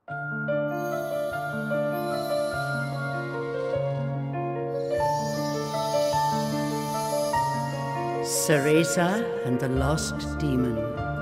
Cereza and the Lost Demon.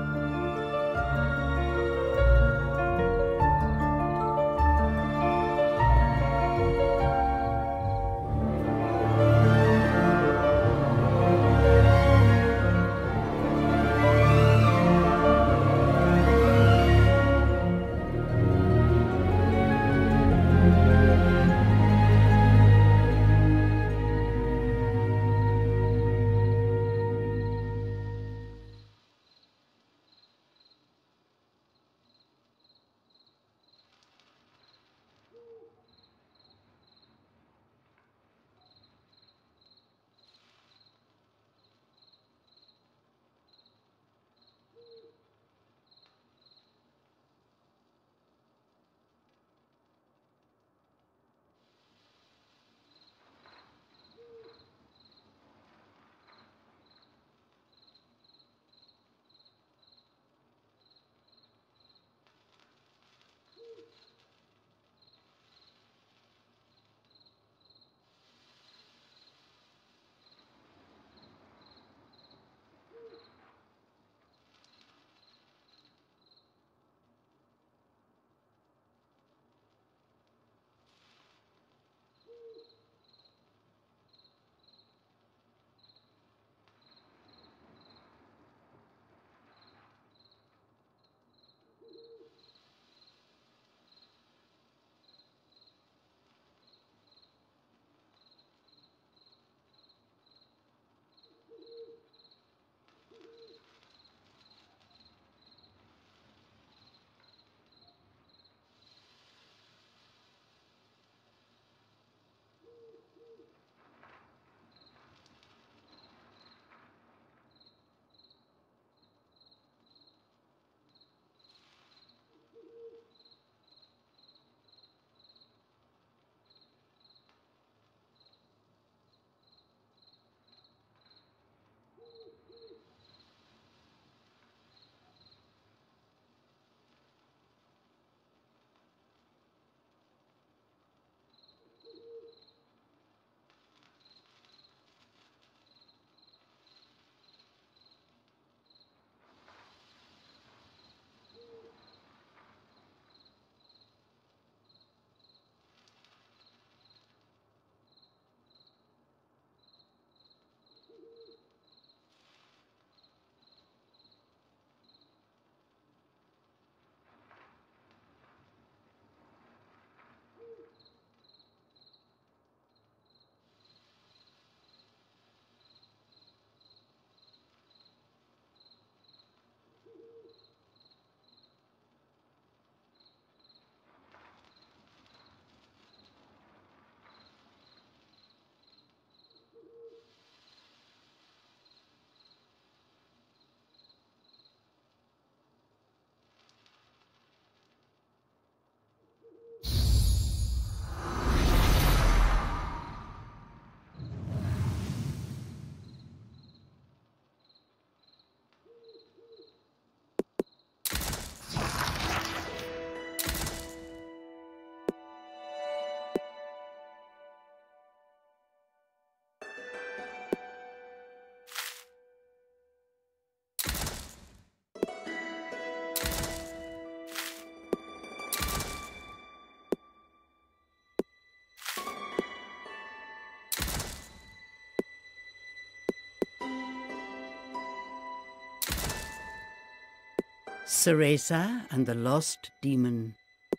Cereza and the Lost Demon.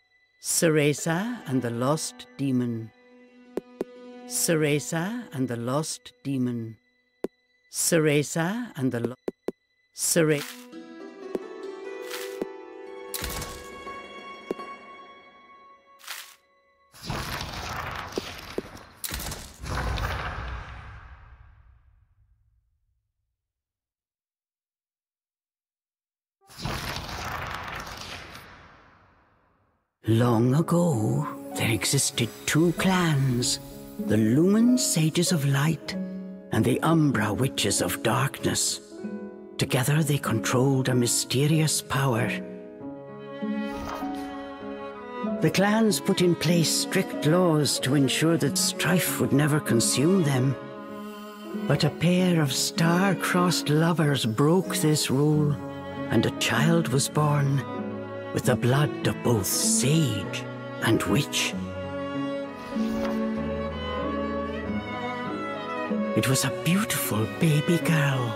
Cereza and the Lost Demon. Cereza and the Lost Demon. Cereza and the Long ago, there existed two clans, the Lumen Sages of Light and the Umbra Witches of Darkness. Together they controlled a mysterious power. The clans put in place strict laws to ensure that strife would never consume them. But a pair of star-crossed lovers broke this rule, and a child was born with the blood of both sage and witch. It was a beautiful baby girl.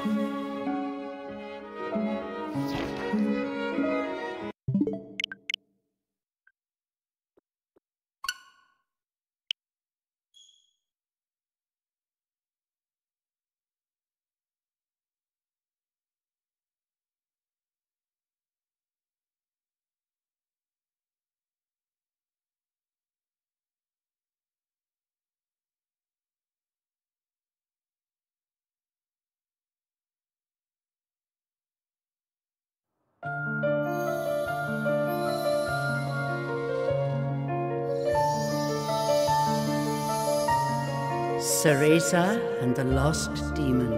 Cereza and the Lost Demon.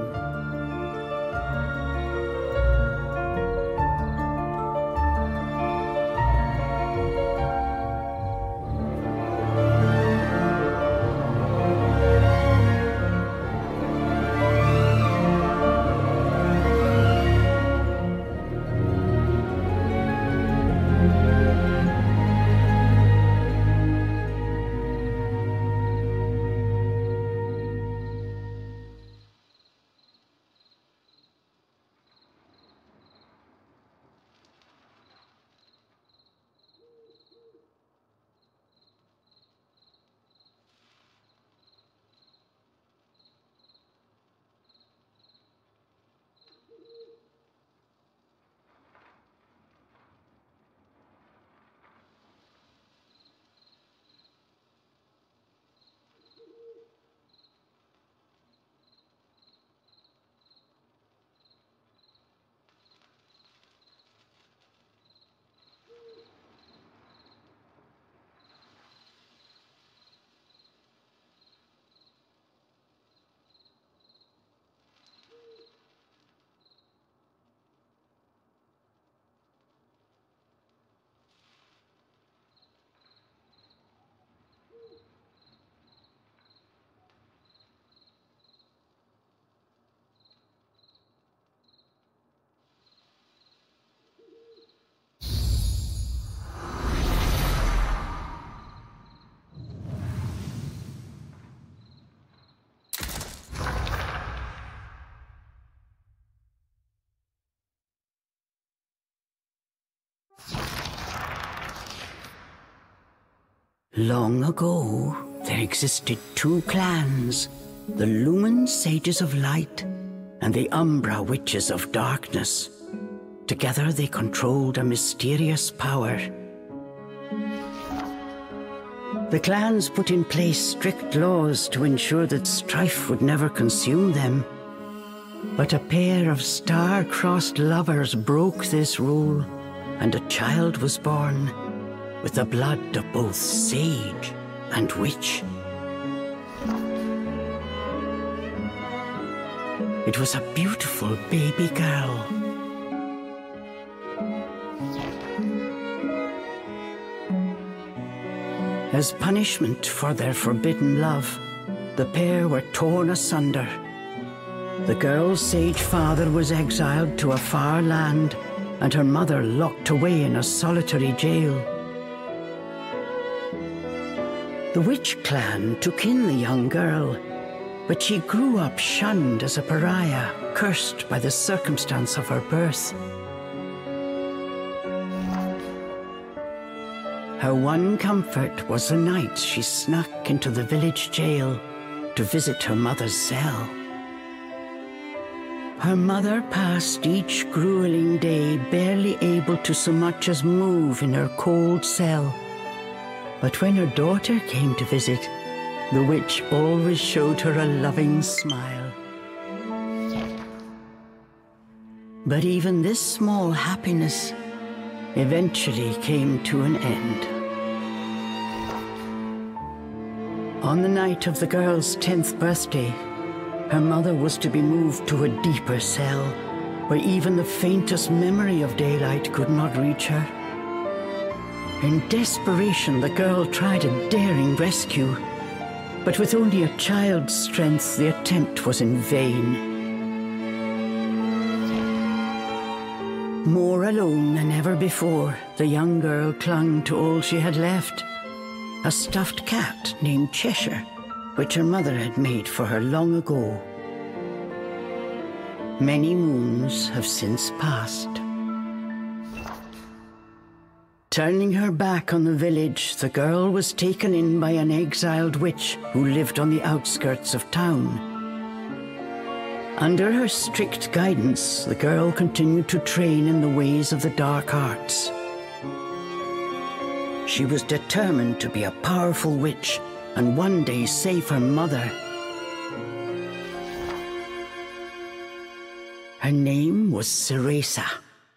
Long ago, there existed two clans, the Lumen Sages of Light and the Umbra Witches of Darkness. Together they controlled a mysterious power. The clans put in place strict laws to ensure that strife would never consume them. But a pair of star-crossed lovers broke this rule, and a child was born with the blood of both sage and witch. It was a beautiful baby girl. As punishment for their forbidden love, the pair were torn asunder. The girl's sage father was exiled to a far land, and her mother locked away in a solitary jail. The witch clan took in the young girl, but she grew up shunned as a pariah, cursed by the circumstance of her birth. Her one comfort was the night she snuck into the village jail to visit her mother's cell. Her mother passed each grueling day barely able to so much as move in her cold cell. But when her daughter came to visit, the witch always showed her a loving smile. But even this small happiness eventually came to an end. On the night of the girl's 10th birthday, her mother was to be moved to a deeper cell, where even the faintest memory of daylight could not reach her. In desperation, the girl tried a daring rescue, but with only a child's strength, the attempt was in vain. More alone than ever before, the young girl clung to all she had left, a stuffed cat named Cheshire, which her mother had made for her long ago. Many moons have since passed. Turning her back on the village, the girl was taken in by an exiled witch who lived on the outskirts of town. Under her strict guidance, the girl continued to train in the ways of the dark arts. She was determined to be a powerful witch and one day save her mother. Her name was Cereza.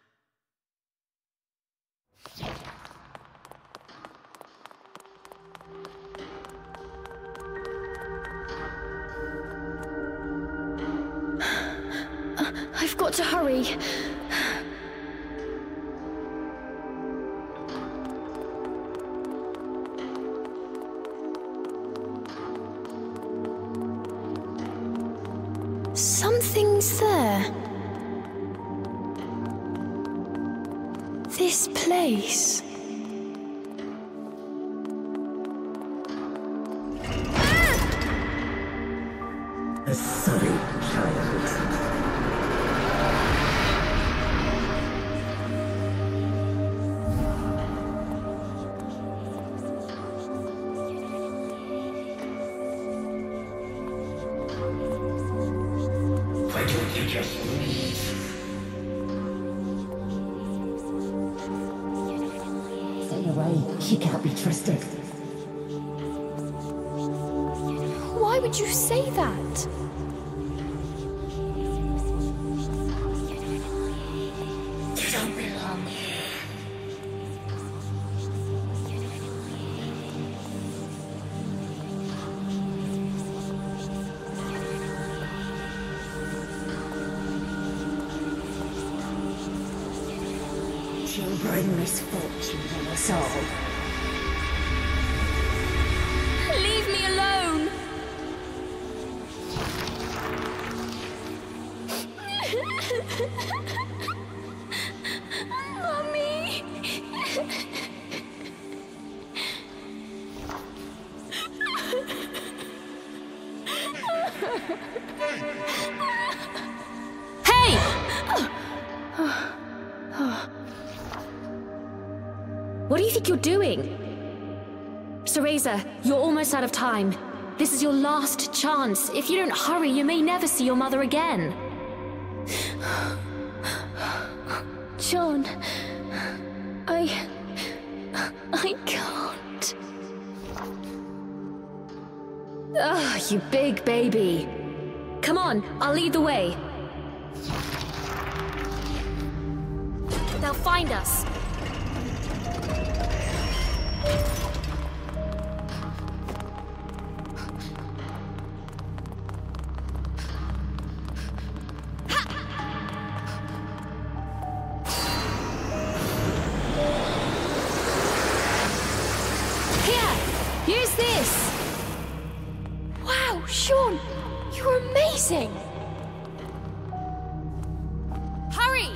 I've got to hurry. Something's there. This place. A sorry child. Why don't you just leave? Stay away. She can't be trusted. Why would you say that? You don't belong here. She'll bring misfortune on us all. Leave me alone! Mommy! Hey! What do you think you're doing? Cereza, you're almost out of time. This is your last chance. If you don't hurry, you may never see your mother again. John, I can't. Ah, you big baby. Come on, I'll lead the way. They'll find us. Here's this! Wow, Sean! You're amazing! Hurry!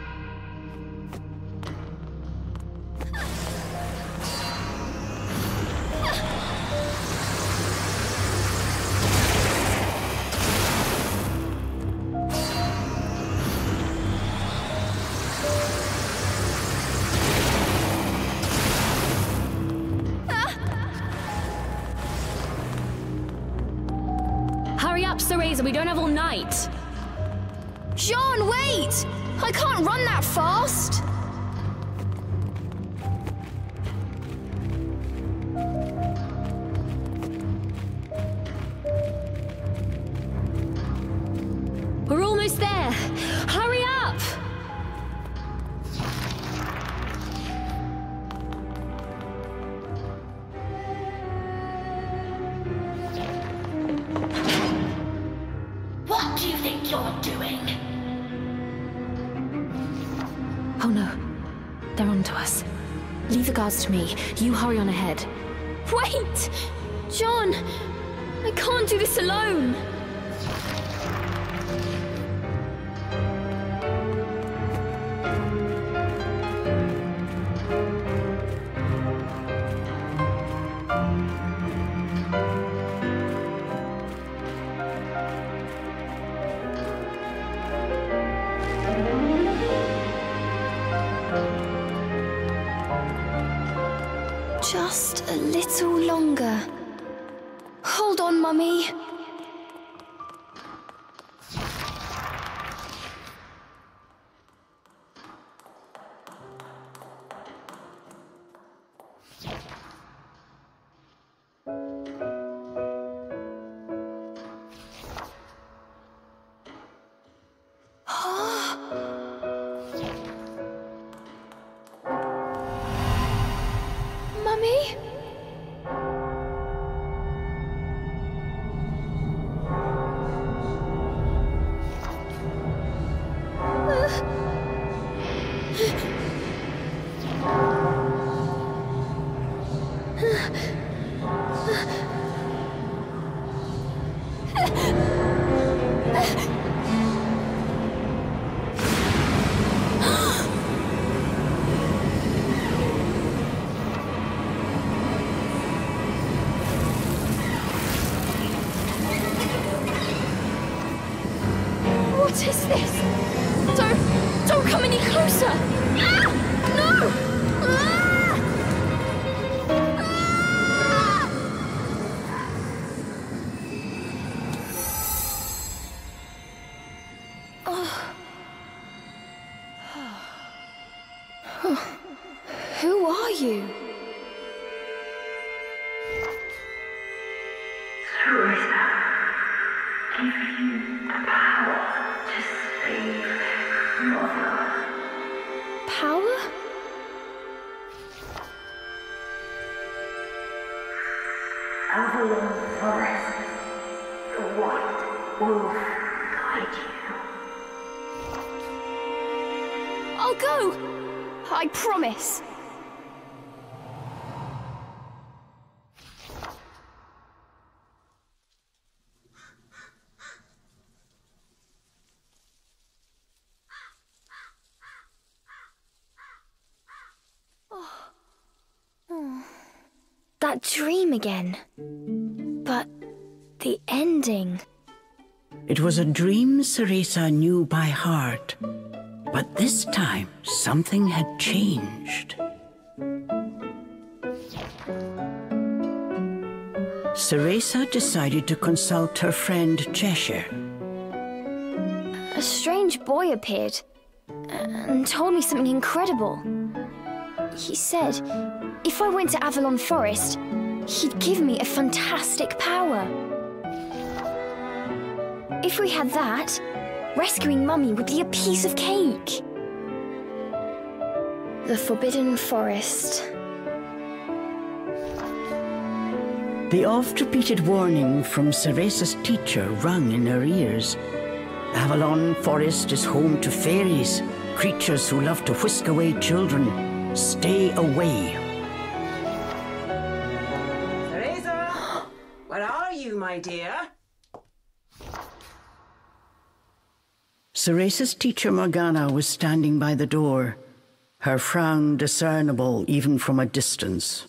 Hurry up, Cereza, we don't have all night. John, wait! I can't run that fast! We're almost there. Hurry up! What do you think you're doing? Oh no, they're onto us. Leave the guards to me. You hurry on ahead. Wait! John! I can't do this alone! Just a little longer. Hold on, Mummy. Mummy? What is this? Don't come any closer! Ah! No! Ah! Ah! Oh. Who are you? Teresa, give you the power to save Mother. Power? Avalon Forest, the White Wolf guide you. I'll go! I promise. That dream again. But the ending. It was a dream Cereza knew by heart, but this time something had changed. Cereza decided to consult her friend Cheshire. A strange boy appeared and told me something incredible. He said if I went to Avalon Forest, he'd give me a fantastic power. If we had that, rescuing Mummy would be a piece of cake. The Forbidden Forest. The oft-repeated warning from Cereza's teacher rung in her ears. Avalon Forest is home to fairies, creatures who love to whisk away children. Stay away. Cereza! Where are you, my dear? Cereza's teacher Morgana was standing by the door, her frown discernible even from a distance.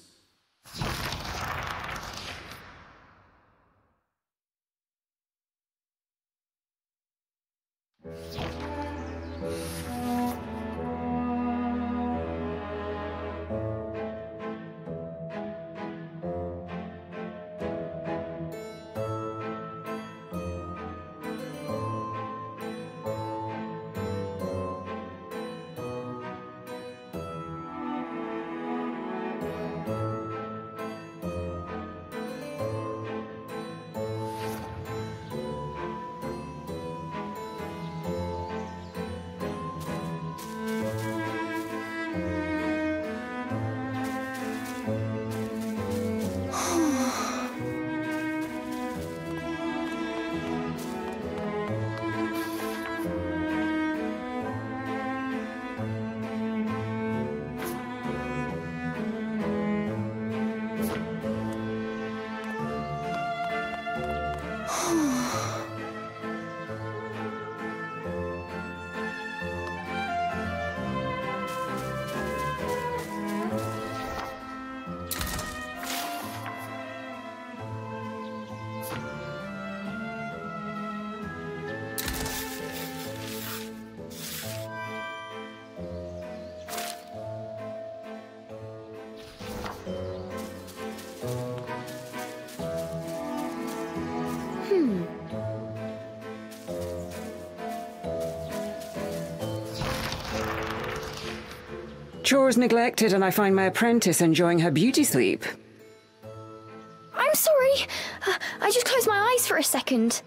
Chores neglected, and I find my apprentice enjoying her beauty sleep. I'm sorry. I just closed my eyes for a second.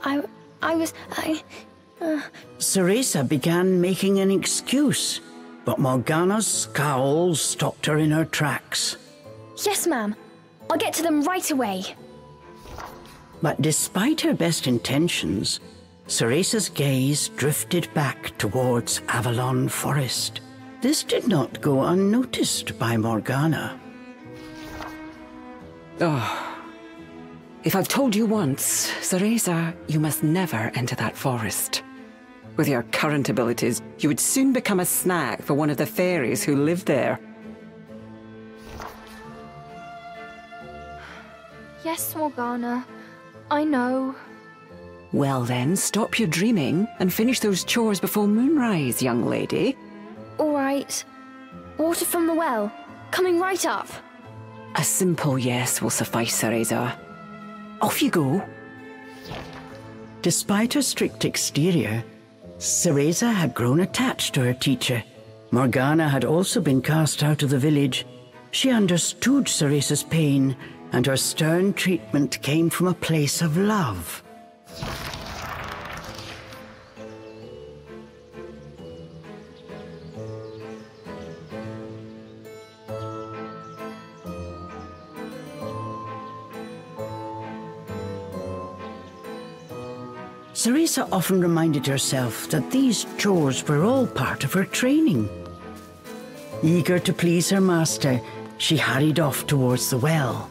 Cereza began making an excuse, but Morgana's scowl stopped her in her tracks. Yes, ma'am. I'll get to them right away. But despite her best intentions, Cereza's gaze drifted back towards Avalon Forest. This did not go unnoticed by Morgana. Oh. If I've told you once, Cereza, you must never enter that forest. With your current abilities, you would soon become a snack for one of the fairies who live there. Yes, Morgana. I know. Well then, stop your dreaming and finish those chores before moonrise, young lady. All right. Water from the well. Coming right up. A simple yes will suffice, Cereza. Off you go. Despite her strict exterior, Cereza had grown attached to her teacher. Morgana had also been cast out of the village. She understood Cereza's pain, and her stern treatment came from a place of love. Cereza often reminded herself that these chores were all part of her training. Eager to please her master, she hurried off towards the well.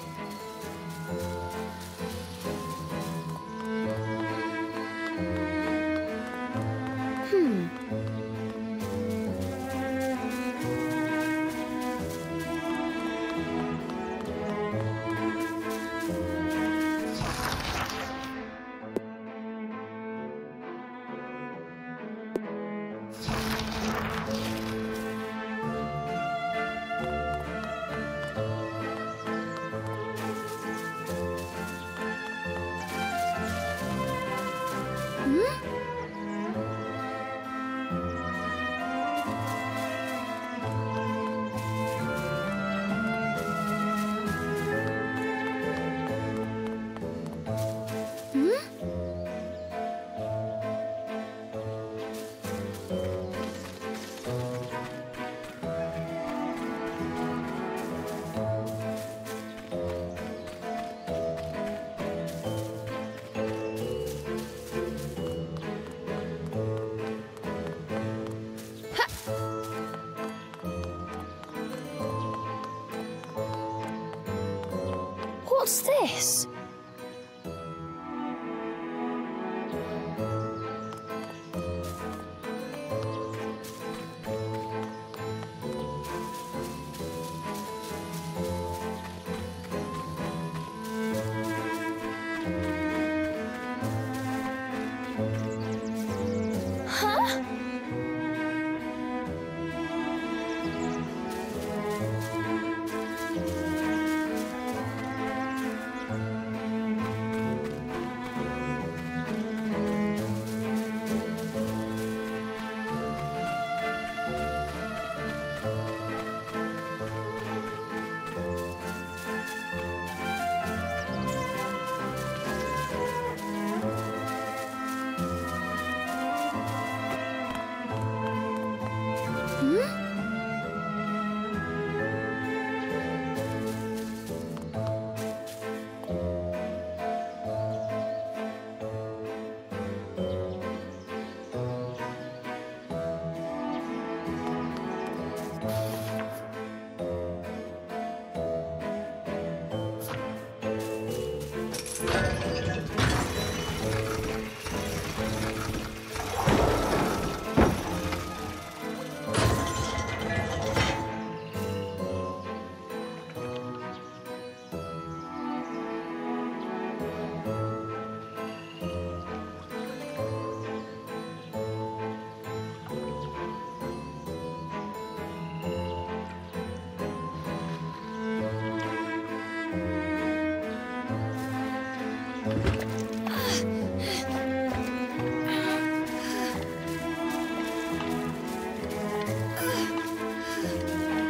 What's this? Huh?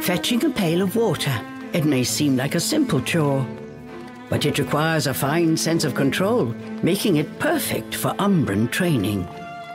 Fetching a pail of water. It may seem like a simple chore, but it requires a fine sense of control, making it perfect for Umbran training.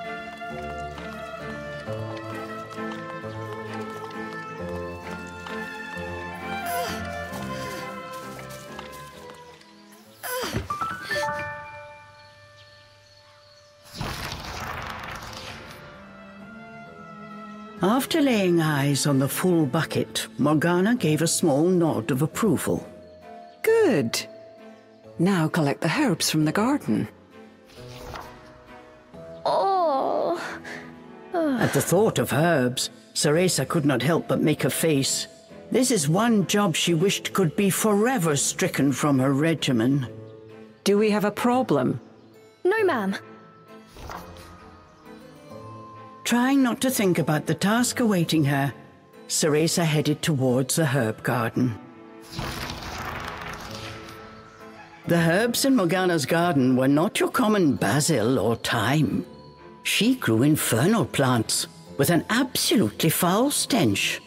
After laying eyes on the full bucket, Morgana gave a small nod of approval. Good. Now collect the herbs from the garden. Oh. At the thought of herbs, Cereza could not help but make a face. This is one job she wished could be forever stricken from her regimen. Do we have a problem? No, ma'am. Trying not to think about the task awaiting her, Cereza headed towards the herb garden. The herbs in Morgana's garden were not your common basil or thyme. She grew infernal plants with an absolutely foul stench.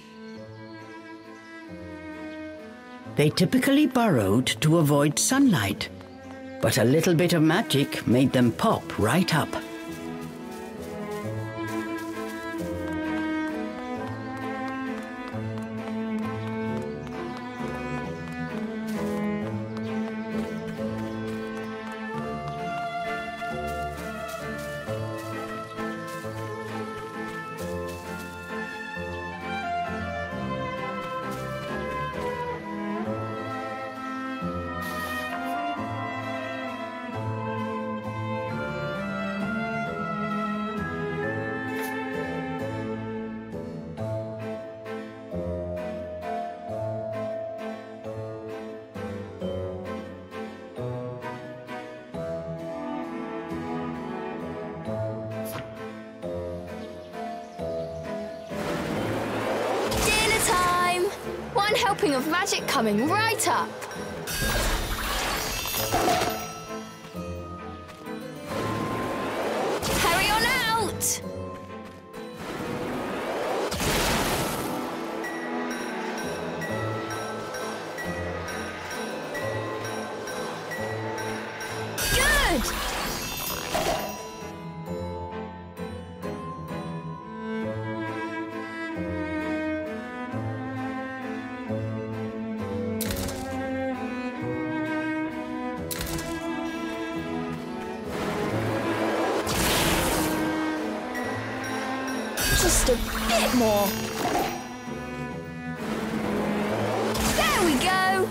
They typically burrowed to avoid sunlight, but a little bit of magic made them pop right up. One helping of magic coming right up. Hurry on out! Good! Just a bit more. There we go.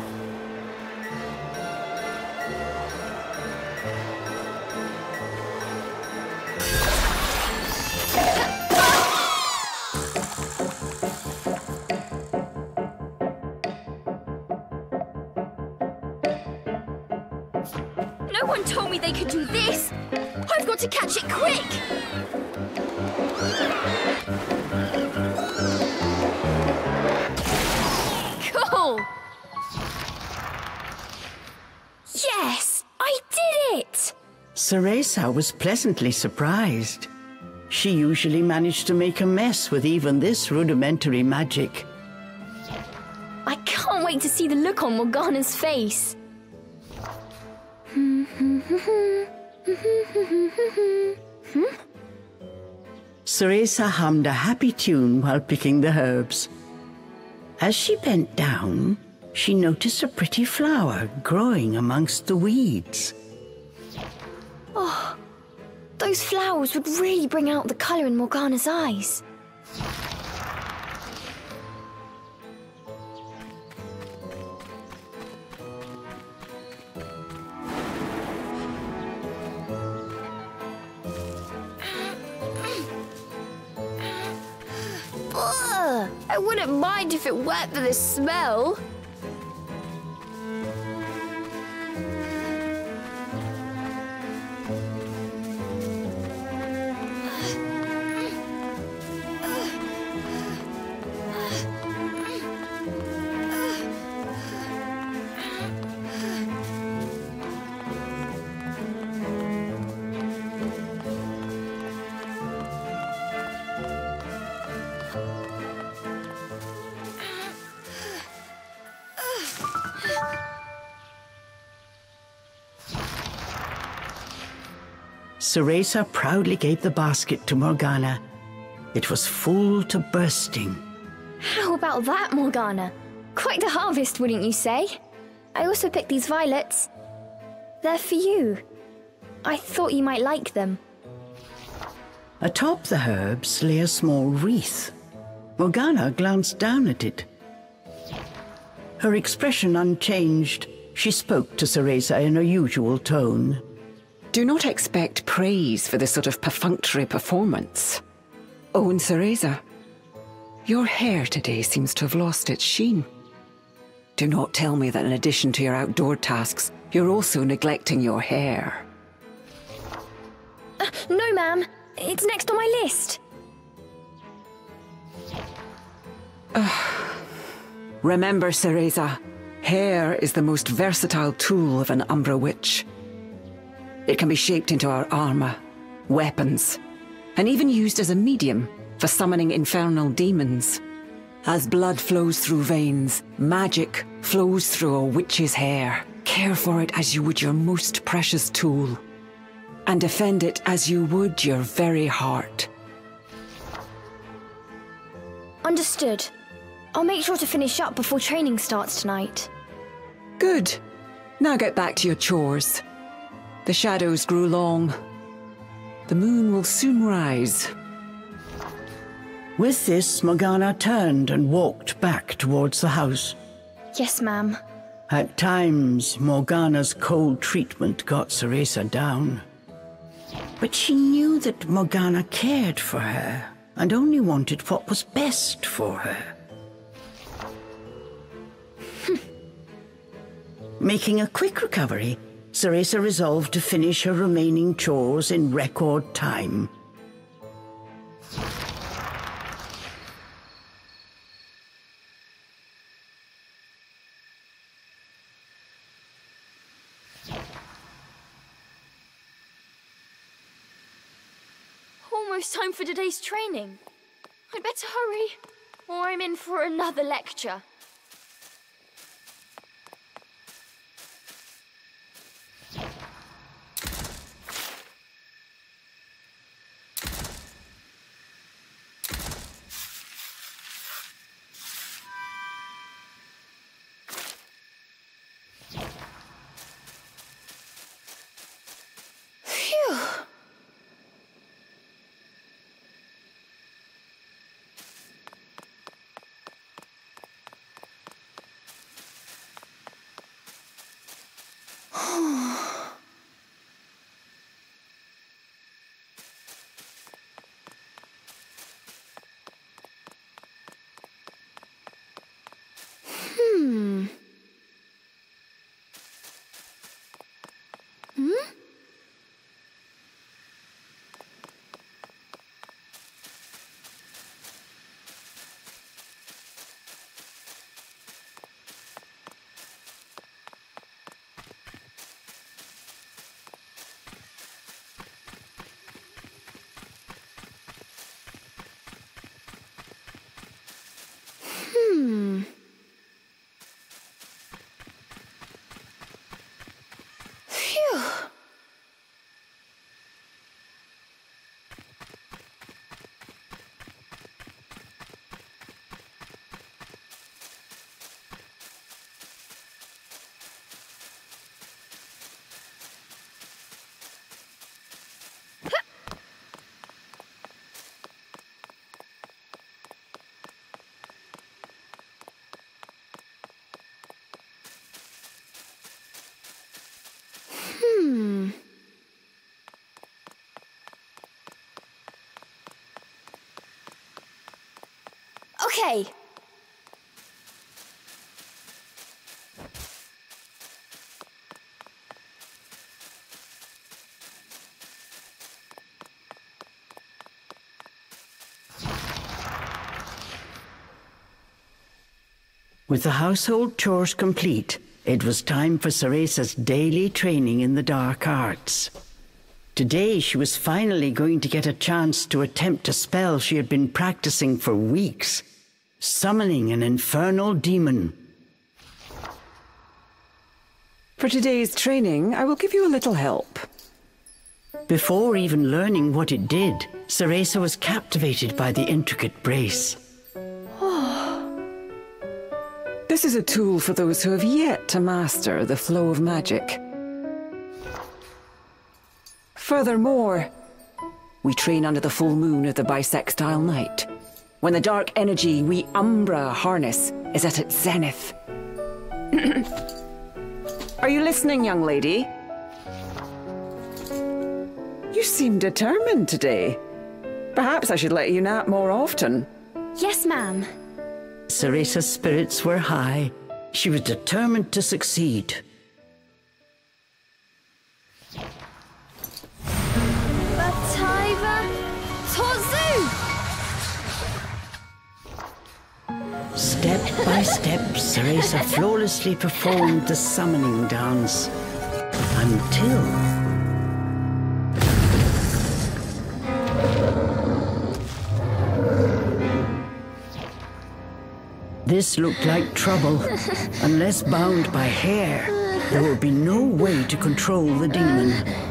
No one told me they could do this. I've got to catch it quick. Cool! Yes! I did it! Cereza was pleasantly surprised. She usually managed to make a mess with even this rudimentary magic. I can't wait to see the look on Morgana's face. Cereza hummed a happy tune while picking the herbs. As she bent down, she noticed a pretty flower growing amongst the weeds. Oh, those flowers would really bring out the colour in Morgana's eyes. Ugh, I wouldn't mind if it weren't for the smell. Cereza proudly gave the basket to Morgana. It was full to bursting. How about that, Morgana? Quite the harvest, wouldn't you say? I also picked these violets. They're for you. I thought you might like them. Atop the herbs lay a small wreath. Morgana glanced down at it. Her expression unchanged, she spoke to Cereza in her usual tone. Do not expect praise for this sort of perfunctory performance. Oh, and Cereza, your hair today seems to have lost its sheen. Do not tell me that in addition to your outdoor tasks, you're also neglecting your hair. No, ma'am. It's next on my list. Remember, Cereza, hair is the most versatile tool of an Umbra Witch. It can be shaped into our armor, weapons, and even used as a medium for summoning infernal demons. As blood flows through veins, magic flows through a witch's hair. Care for it as you would your most precious tool, and defend it as you would your very heart. Understood. I'll make sure to finish up before training starts tonight. Good. Now get back to your chores. The shadows grew long. The moon will soon rise. With this, Morgana turned and walked back towards the house. Yes, ma'am. At times, Morgana's cold treatment got Cereza down. But she knew that Morgana cared for her and only wanted what was best for her. Making a quick recovery, Cereza resolved to finish her remaining chores in record time. Almost time for today's training. I'd better hurry, or I'm in for another lecture. Phew. Phew. Okay. With the household chores complete, it was time for Cereza's daily training in the dark arts. Today she was finally going to get a chance to attempt a spell she had been practicing for weeks, summoning an infernal demon. For today's training, I will give you a little help. Before even learning what it did, Cereza was captivated by the intricate brace. This is a tool for those who have yet to master the flow of magic. Furthermore, we train under the full moon of the bisextile night, when the dark energy we Umbra harness is at its zenith. Are you listening, young lady? You seem determined today. Perhaps I should let you nap more often. Yes, ma'am. Cereza's spirits were high. She was determined to succeed. Bataiva Tozu! Step by step, Cereza flawlessly performed the summoning dance. Until... This looked like trouble. Unless bound by hair, there would be no way to control the demon.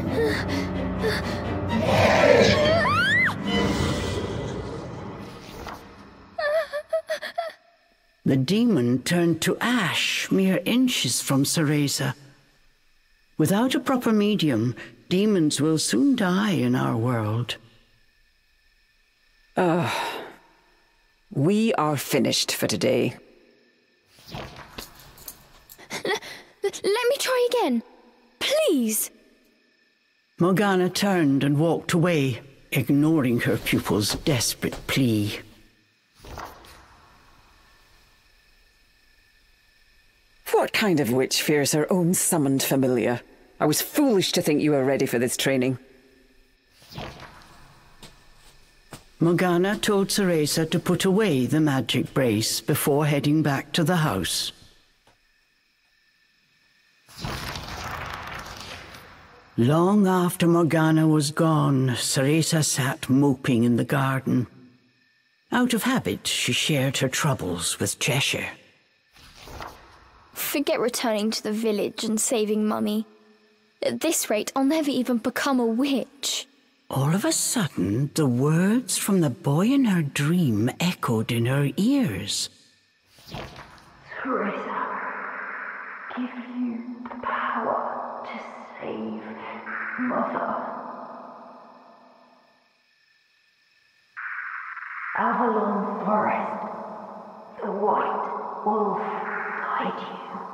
The demon turned to ash mere inches from Cereza. Without a proper medium, demons will soon die in our world. We are finished for today. Let me try again. Please. Morgana turned and walked away, ignoring her pupil's desperate plea. What kind of witch fears her own summoned familiar? I was foolish to think you were ready for this training. Morgana told Cereza to put away the magic brace before heading back to the house. Long after Morgana was gone, Cereza sat moping in the garden. Out of habit, she shared her troubles with Cheshire. Forget returning to the village and saving Mummy. At this rate, I'll never even become a witch. All of a sudden, the words from the boy in her dream echoed in her ears. Cereza, give you the power to save Mother. Avalon Forest, the White Wolf guide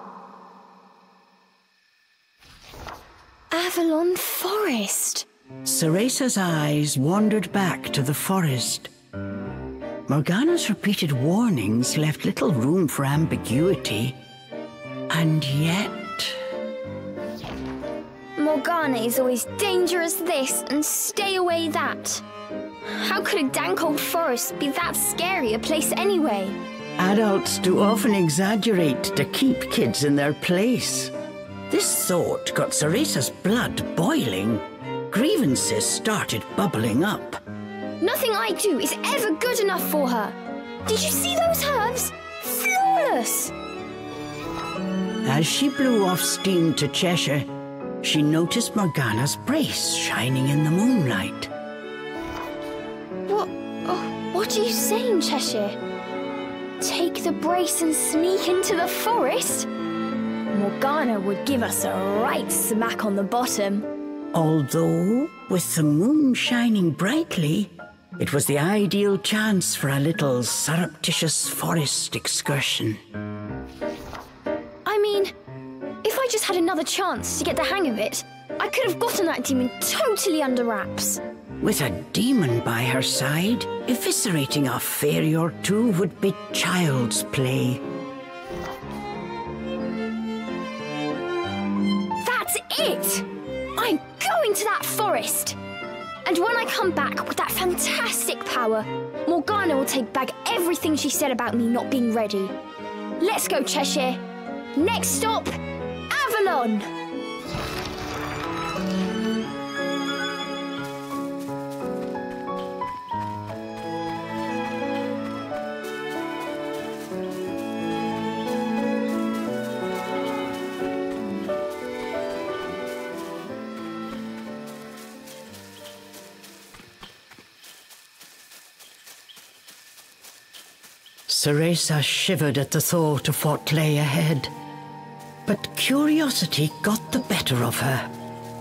you. Avalon Forest. Cereza's eyes wandered back to the forest. Morgana's repeated warnings left little room for ambiguity. And yet... Morgana is always dangerous this and stay away that. How could a dank old forest be that scary a place anyway? Adults do often exaggerate to keep kids in their place. This thought got Cereza's blood boiling. Grievances started bubbling up. Nothing I do is ever good enough for her. Did you see those herbs? Flawless! As she blew off steam to Cheshire, she noticed Morgana's brace shining in the moonlight. What are you saying, Cheshire? Take the brace and sneak into the forest? Morgana would give us a right smack on the bottom. Although, with the moon shining brightly, it was the ideal chance for a little surreptitious forest excursion. I mean, if I just had another chance to get the hang of it, I could have gotten that demon totally under wraps. With a demon by her side, eviscerating a fairy or two would be child's play. That's it! I'm going to that forest! And when I come back with that fantastic power, Morgana will take back everything she said about me not being ready. Let's go, Cheshire. Next stop, Avalon! Cereza shivered at the thought of what lay ahead, but curiosity got the better of her.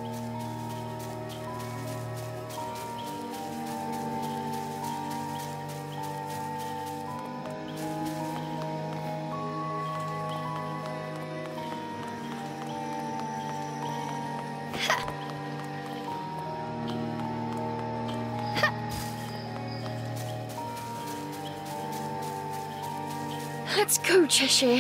Let's go, Cheshire.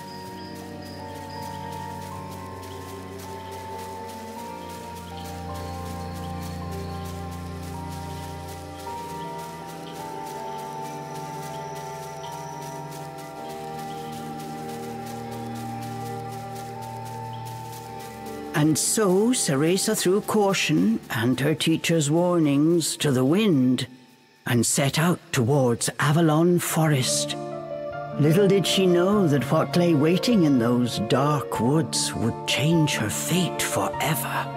And so Cereza threw caution and her teacher's warnings to the wind and set out towards Avalon Forest. Little did she know that what lay waiting in those dark woods would change her fate forever.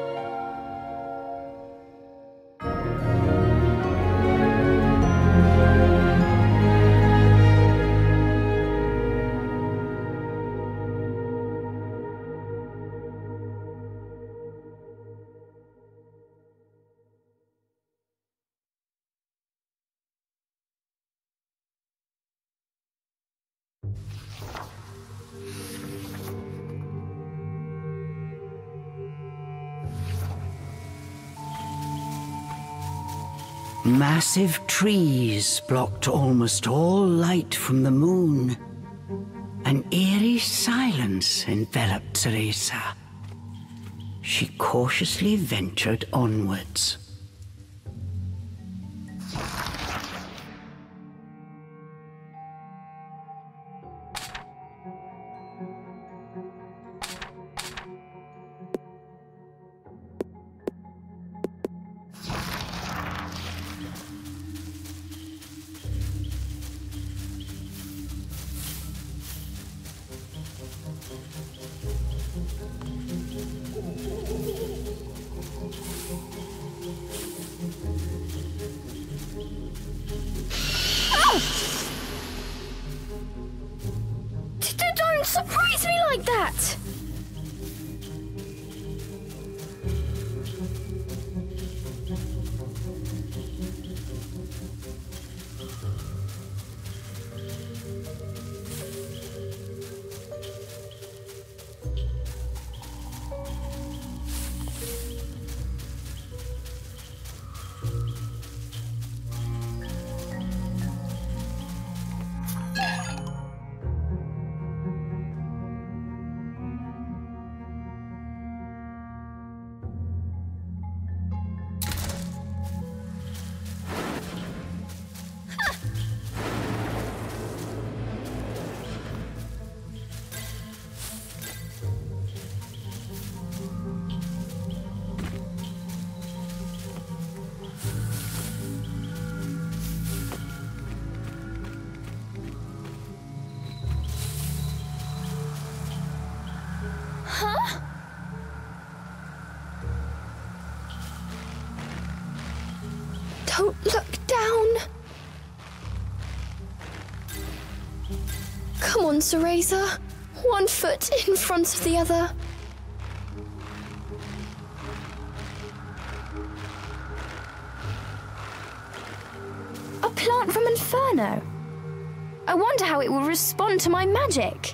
Massive trees blocked almost all light from the moon. An eerie silence enveloped Cereza. She cautiously ventured onwards. Don't surprise me like that! Huh? Don't look down. Come on, Cereza. One foot in front of the other. A plant from Inferno. I wonder how it will respond to my magic.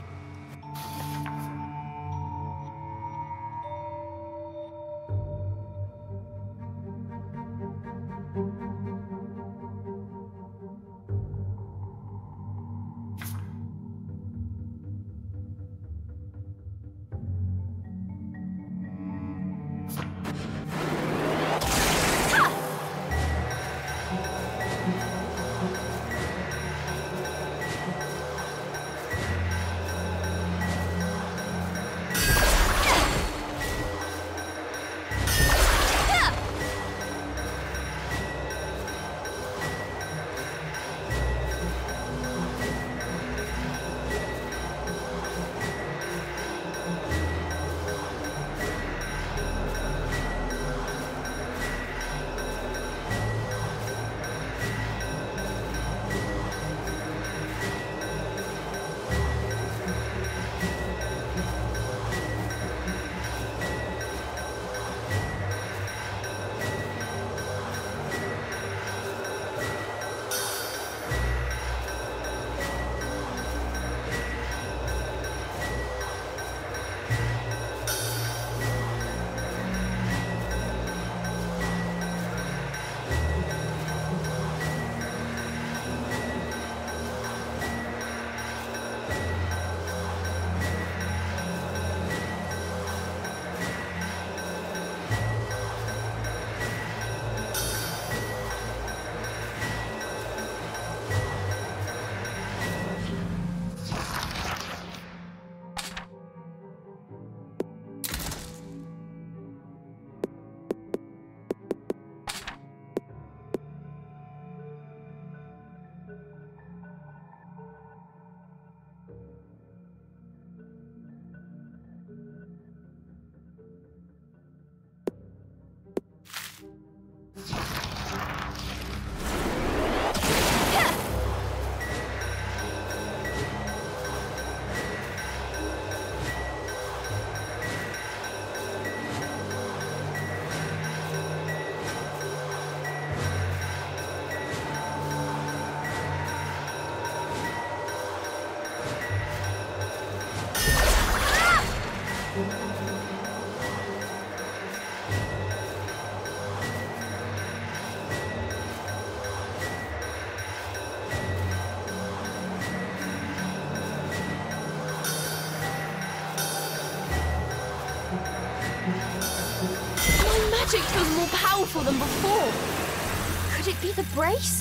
magic feels more powerful than before. Could it be the brace?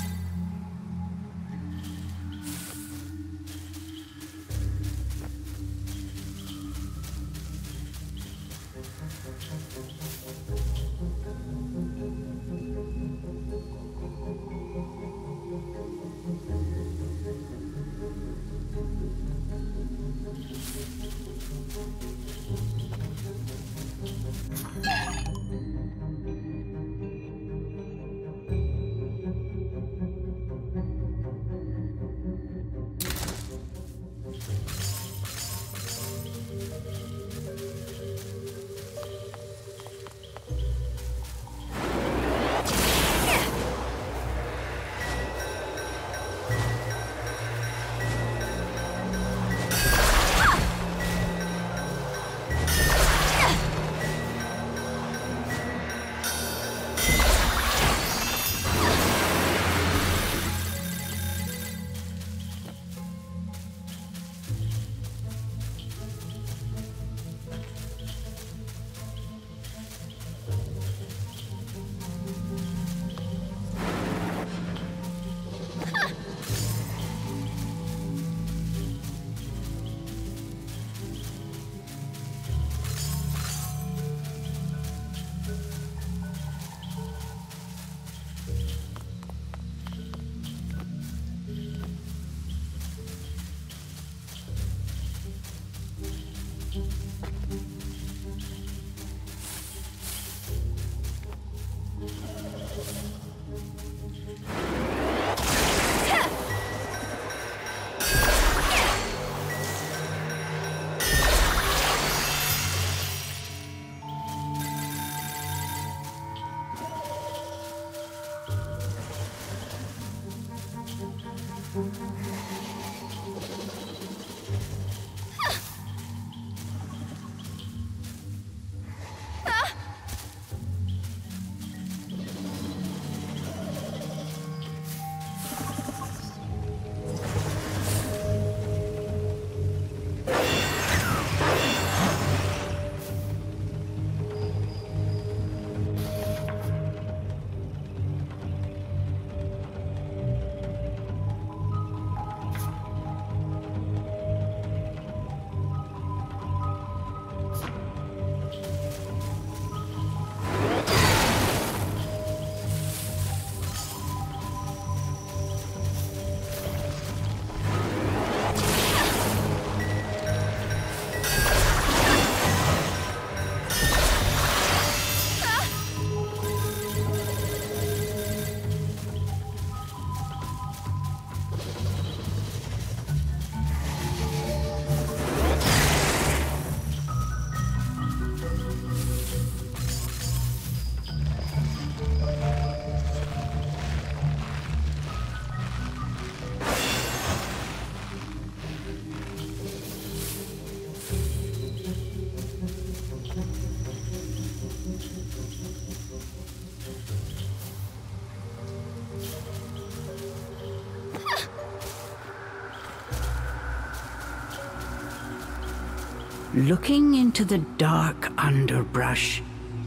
Looking into the dark underbrush,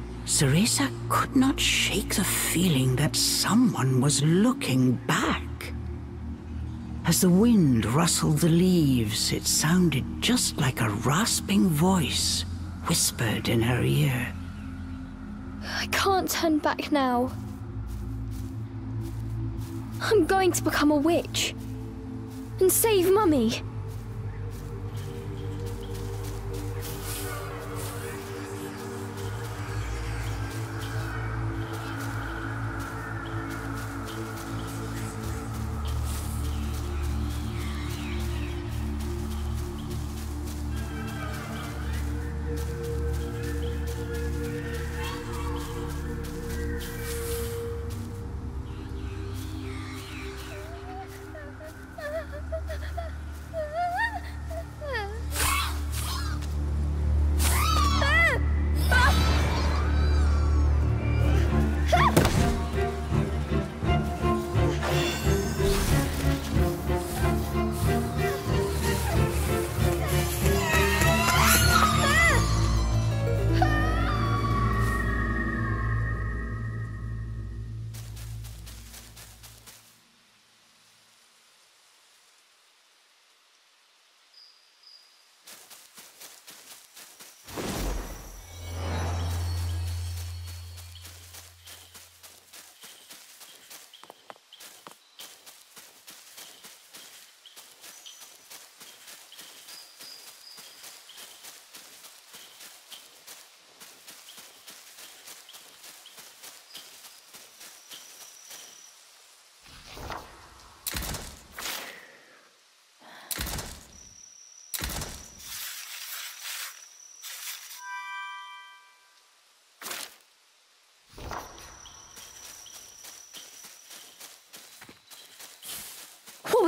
Cereza could not shake the feeling that someone was looking back. As the wind rustled the leaves, it sounded just like a rasping voice whispered in her ear. I can't turn back now. I'm going to become a witch and save Mummy.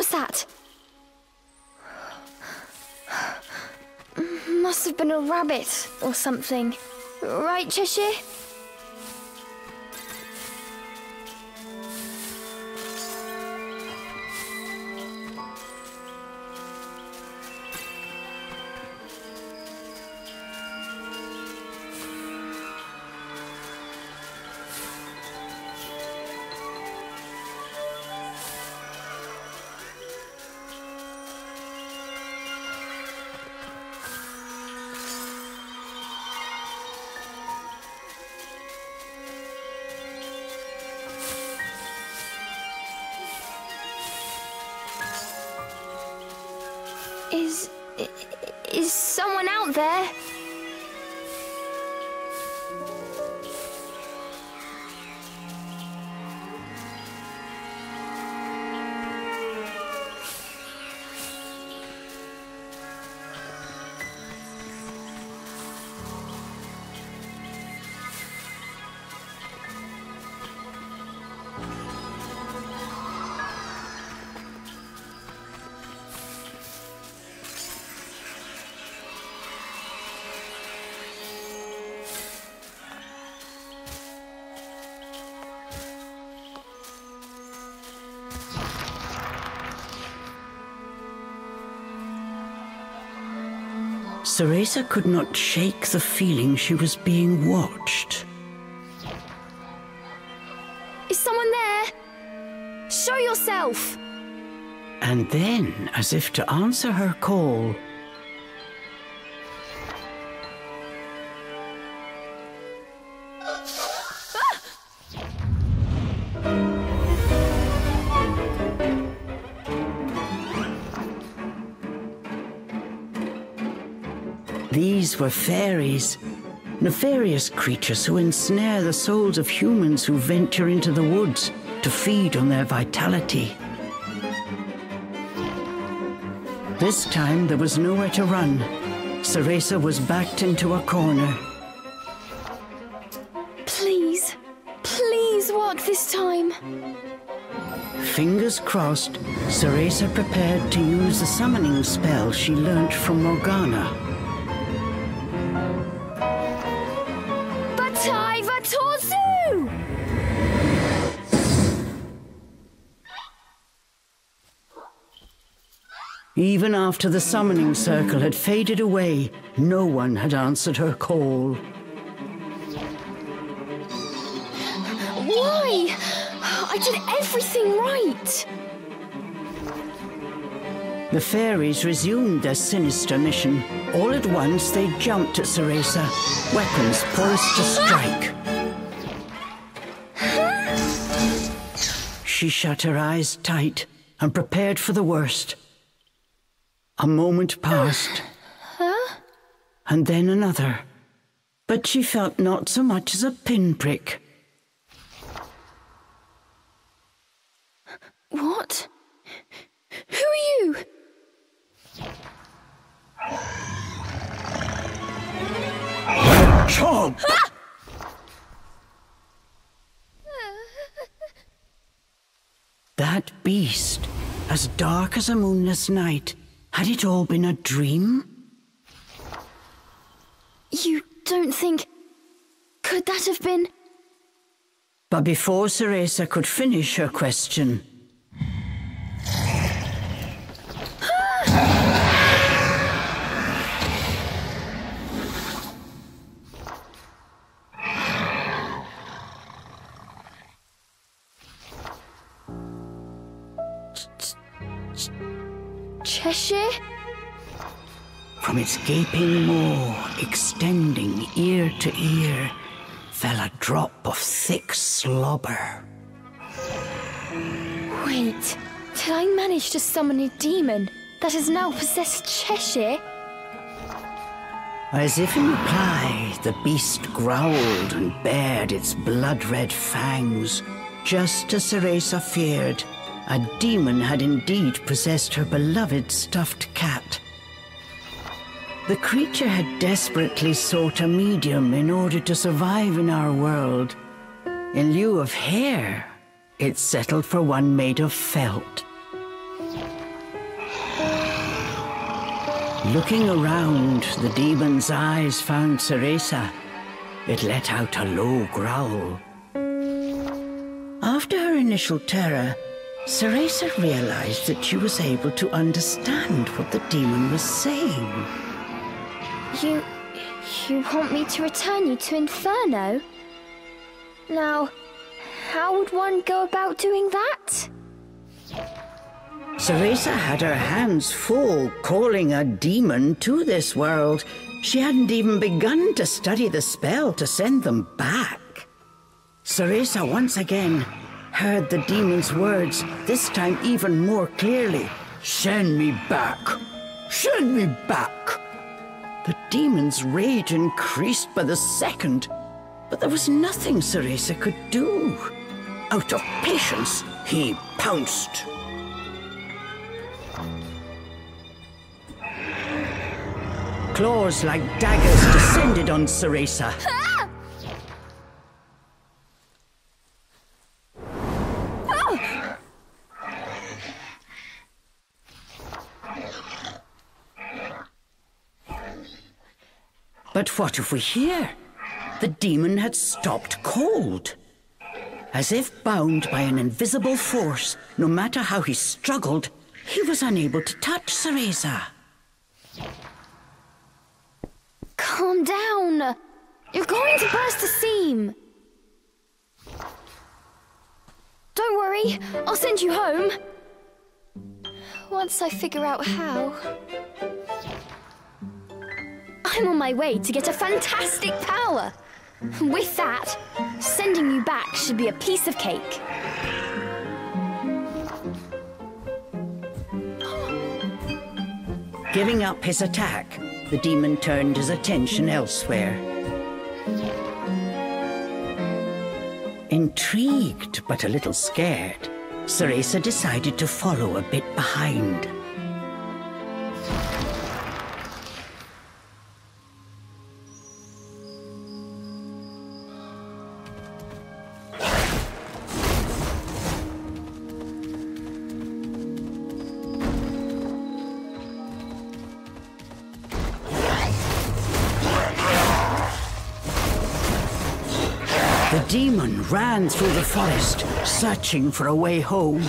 was that? Must have been a rabbit or something. Right, Cheshire? Is someone out there? Cereza could not shake the feeling she was being watched. Is someone there? Show yourself! And then, as if to answer her call, these were fairies, nefarious creatures who ensnare the souls of humans who venture into the woods to feed on their vitality. This time there was nowhere to run. Cereza was backed into a corner. Please, please work this time. Fingers crossed, Cereza prepared to use the summoning spell she learnt from Morgana. Batai Vatorzu! Even after the summoning circle had faded away, no one had answered her call. Why? I did everything right. The fairies resumed their sinister mission. All at once, they jumped at Cereza, weapons poised to strike. She shut her eyes tight and prepared for the worst. A moment passed, and then another, but she felt not so much as a pinprick. What? Who are you? Chomp! That beast, as dark as a moonless night, had it all been a dream? You don't think... Could that have been... But before Cereza could finish her question... Cheshire? From its gaping maw, extending ear to ear, fell a drop of thick slobber. Wait, did I manage to summon a demon that has now possessed Cheshire? As if in reply, the beast growled and bared its blood-red fangs. Just as Cereza feared, a demon had indeed possessed her beloved stuffed cat. The creature had desperately sought a medium in order to survive in our world. In lieu of hair, it settled for one made of felt. Looking around, the demon's eyes found Cereza. It let out a low growl. After her initial terror, Cereza realized that she was able to understand what the demon was saying. You want me to return you to Inferno? Now, how would one go about doing that? Cereza had her hands full calling a demon to this world. She hadn't even begun to study the spell to send them back. Cereza once again heard the demon's words, this time even more clearly. Send me back! Send me back! The demon's rage increased by the second, but there was nothing Cereza could do. Out of patience, he pounced. Claws like daggers descended on Cereza. But what of we hear? The demon had stopped cold. As if bound by an invisible force, no matter how he struggled, he was unable to touch Cereza. Calm down. You're going to burst a seam. Don't worry, I'll send you home. Once I figure out how. I'm on my way to get a fantastic power. With that, sending you back should be a piece of cake. Giving up his attack, the demon turned his attention elsewhere. Intrigued but a little scared, Cereza decided to follow a bit behind. The demon ran through the forest, searching for a way home.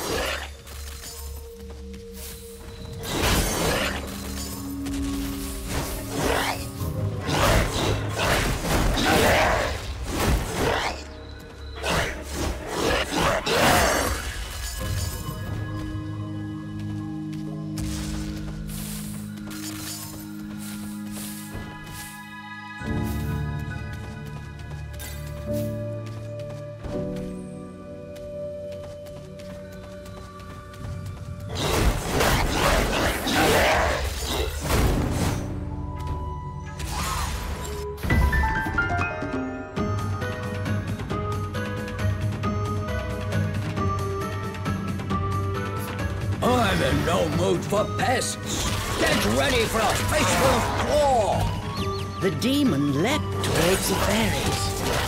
I'm in no mood for pests. Get ready for a faithful claw. The demon leapt towards the fairies.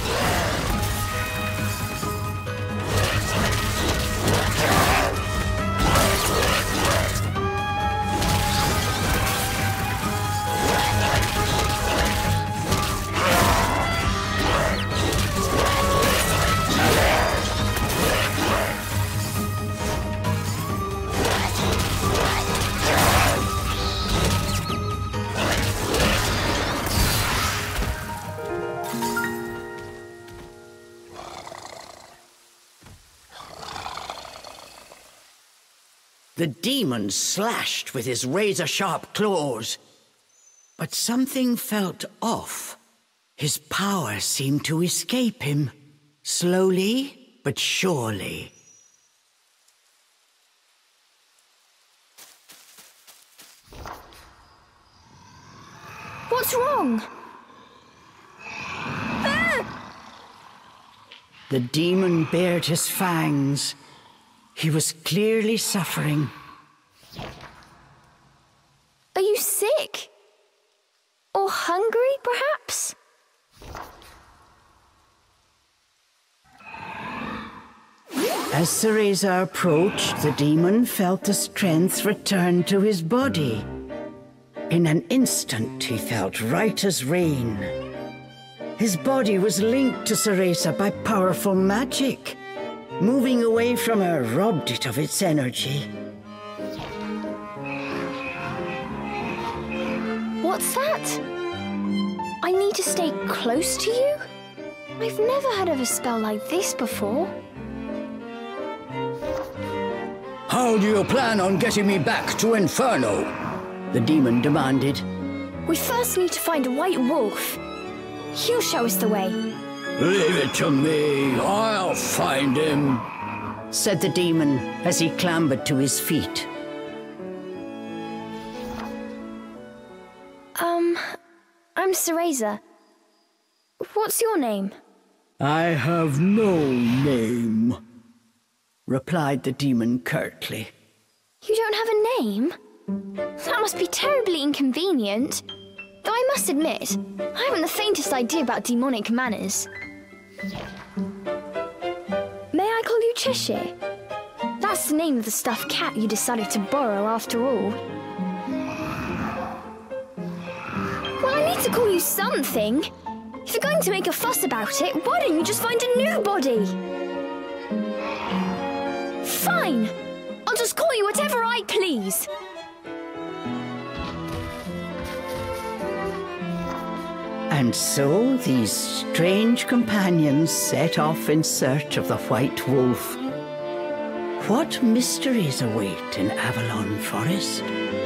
The demon slashed with his razor-sharp claws. But something felt off. His power seemed to escape him, slowly but surely. What's wrong? The demon bared his fangs. He was clearly suffering. Are you sick? Or hungry, perhaps? As Cereza approached, the demon felt the strength return to his body. In an instant, he felt right as rain. His body was linked to Cereza by powerful magic. Moving away from her robbed it of its energy. What's that? I need to stay close to you? I've never heard of a spell like this before. How do you plan on getting me back to Inferno? The demon demanded. We first need to find a white wolf. He'll show us the way. Leave it to me. I'll find him, said the demon as he clambered to his feet. I'm Cereza. What's your name? I have no name, replied the demon curtly. You don't have a name? That must be terribly inconvenient. Though I must admit, I haven't the faintest idea about demonic manners. May I call you Cheshire? That's the name of the stuffed cat you decided to borrow after all. Well, I need to call you something. If you're going to make a fuss about it, why don't you just find a new body? Fine! I'll just call you whatever I please. And so these strange companions set off in search of the White Wolf. What mysteries await in Avalon Forest?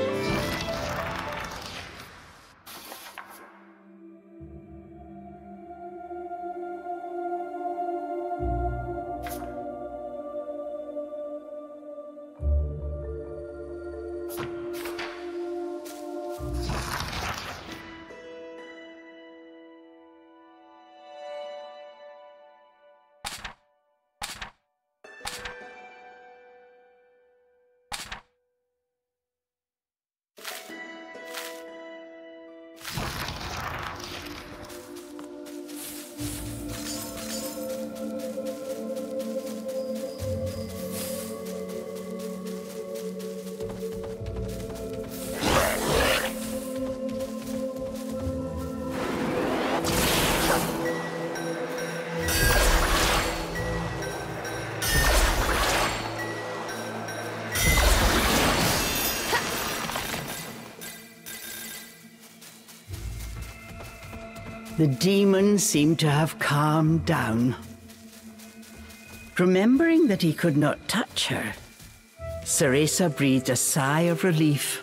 The demon seemed to have calmed down. Remembering that he could not touch her, Cereza breathed a sigh of relief.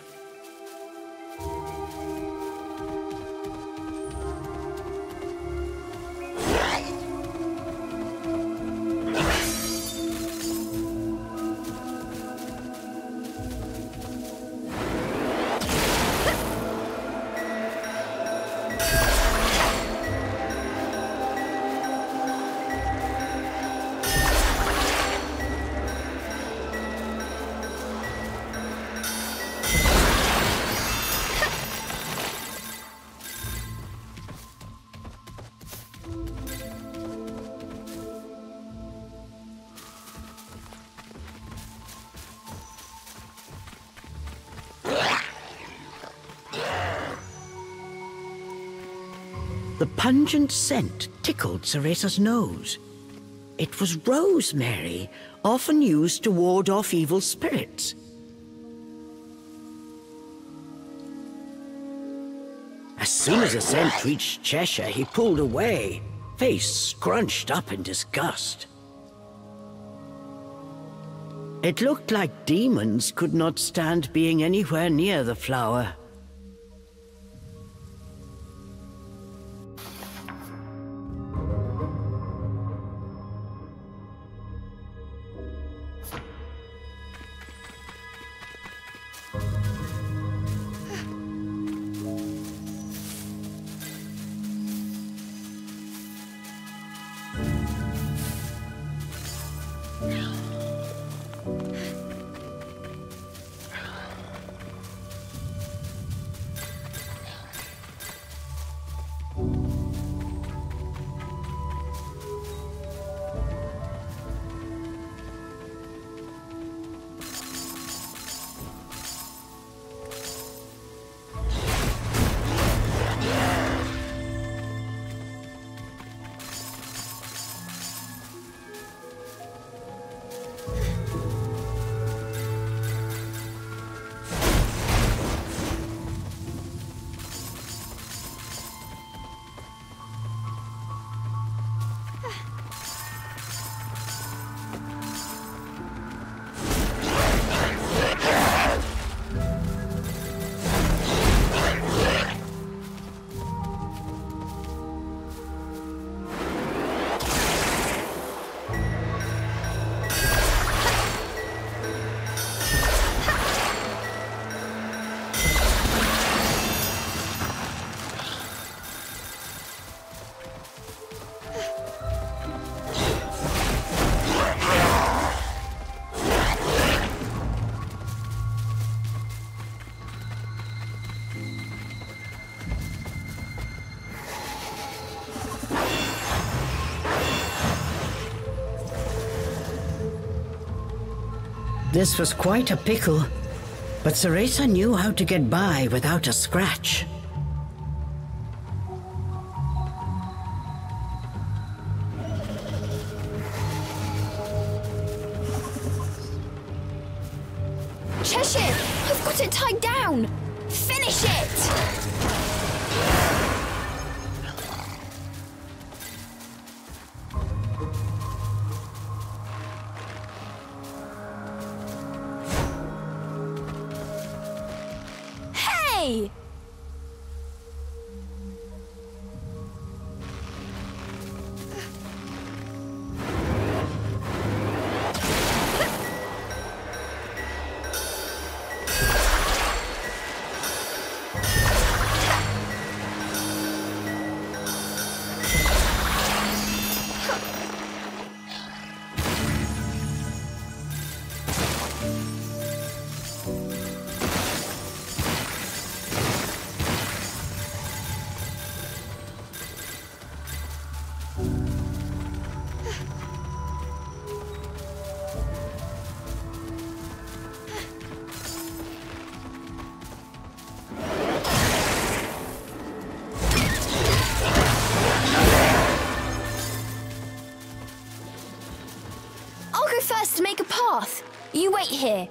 The pungent scent tickled Cereza's nose. It was rosemary, often used to ward off evil spirits. As soon as the scent reached Cheshire, he pulled away, face scrunched up in disgust. It looked like demons could not stand being anywhere near the flower. This was quite a pickle, but Cereza knew how to get by without a scratch. Cheshire! I've got it tied down! Finish it! Hey! First to make a path. You wait here.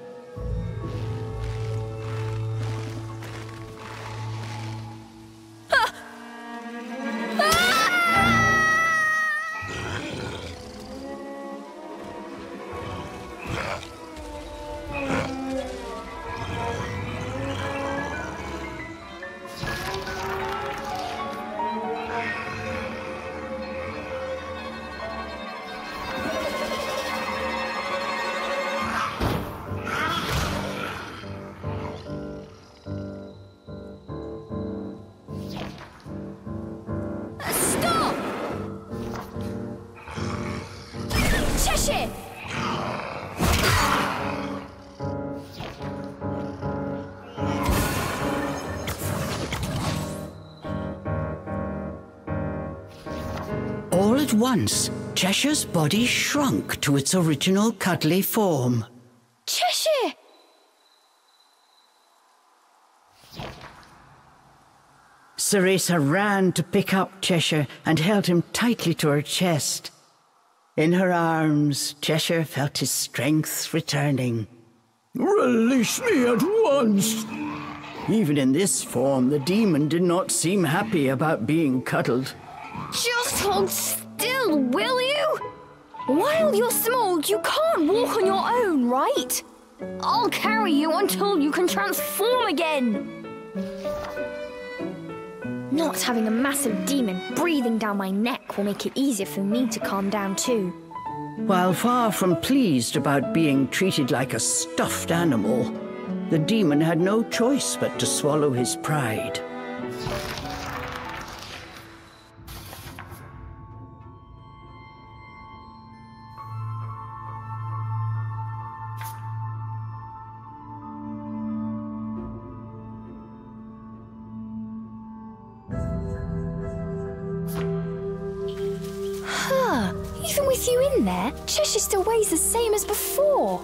Cheshire! All at once, Cheshire's body shrunk to its original cuddly form. Cheshire! Cereza ran to pick up Cheshire and held him tightly to her chest. In her arms, Cheshire felt his strength returning. Release me at once! Even in this form, the demon did not seem happy about being cuddled. Just hold still, will you? While you're small, you can't walk on your own, right? I'll carry you until you can transform again. Not having a massive demon breathing down my neck will make it easier for me to calm down too. While far from pleased about being treated like a stuffed animal, the demon had no choice but to swallow his pride. Even with you in there, Cheshire still weighs the same as before.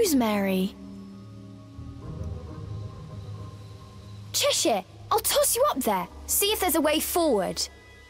Rosemary. Cheshire, I'll toss you up there. See if there's a way forward.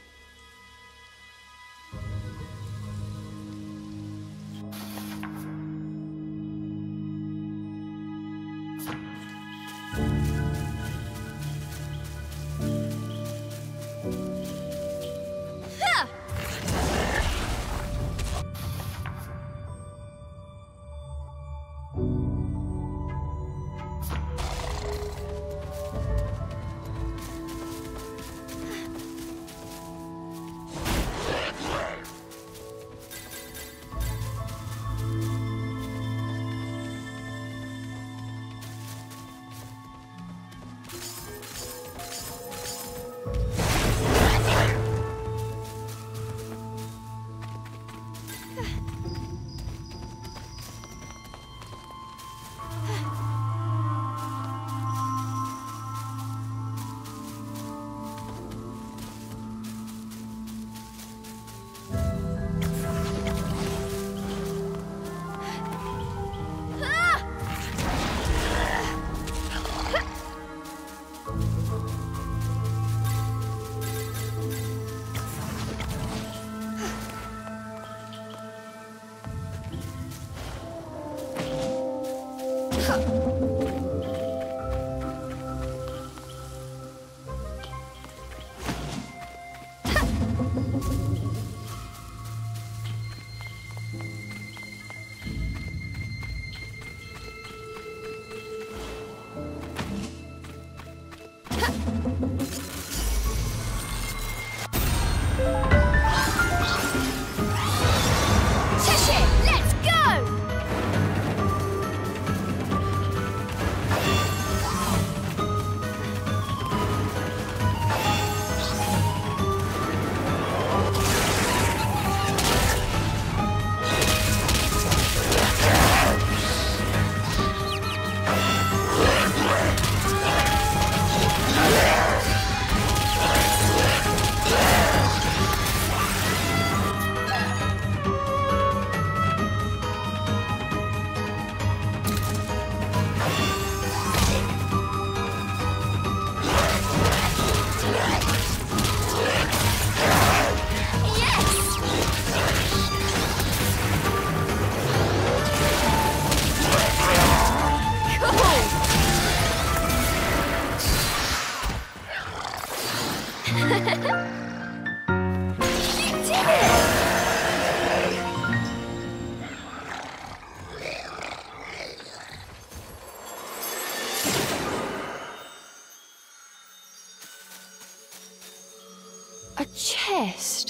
A chest?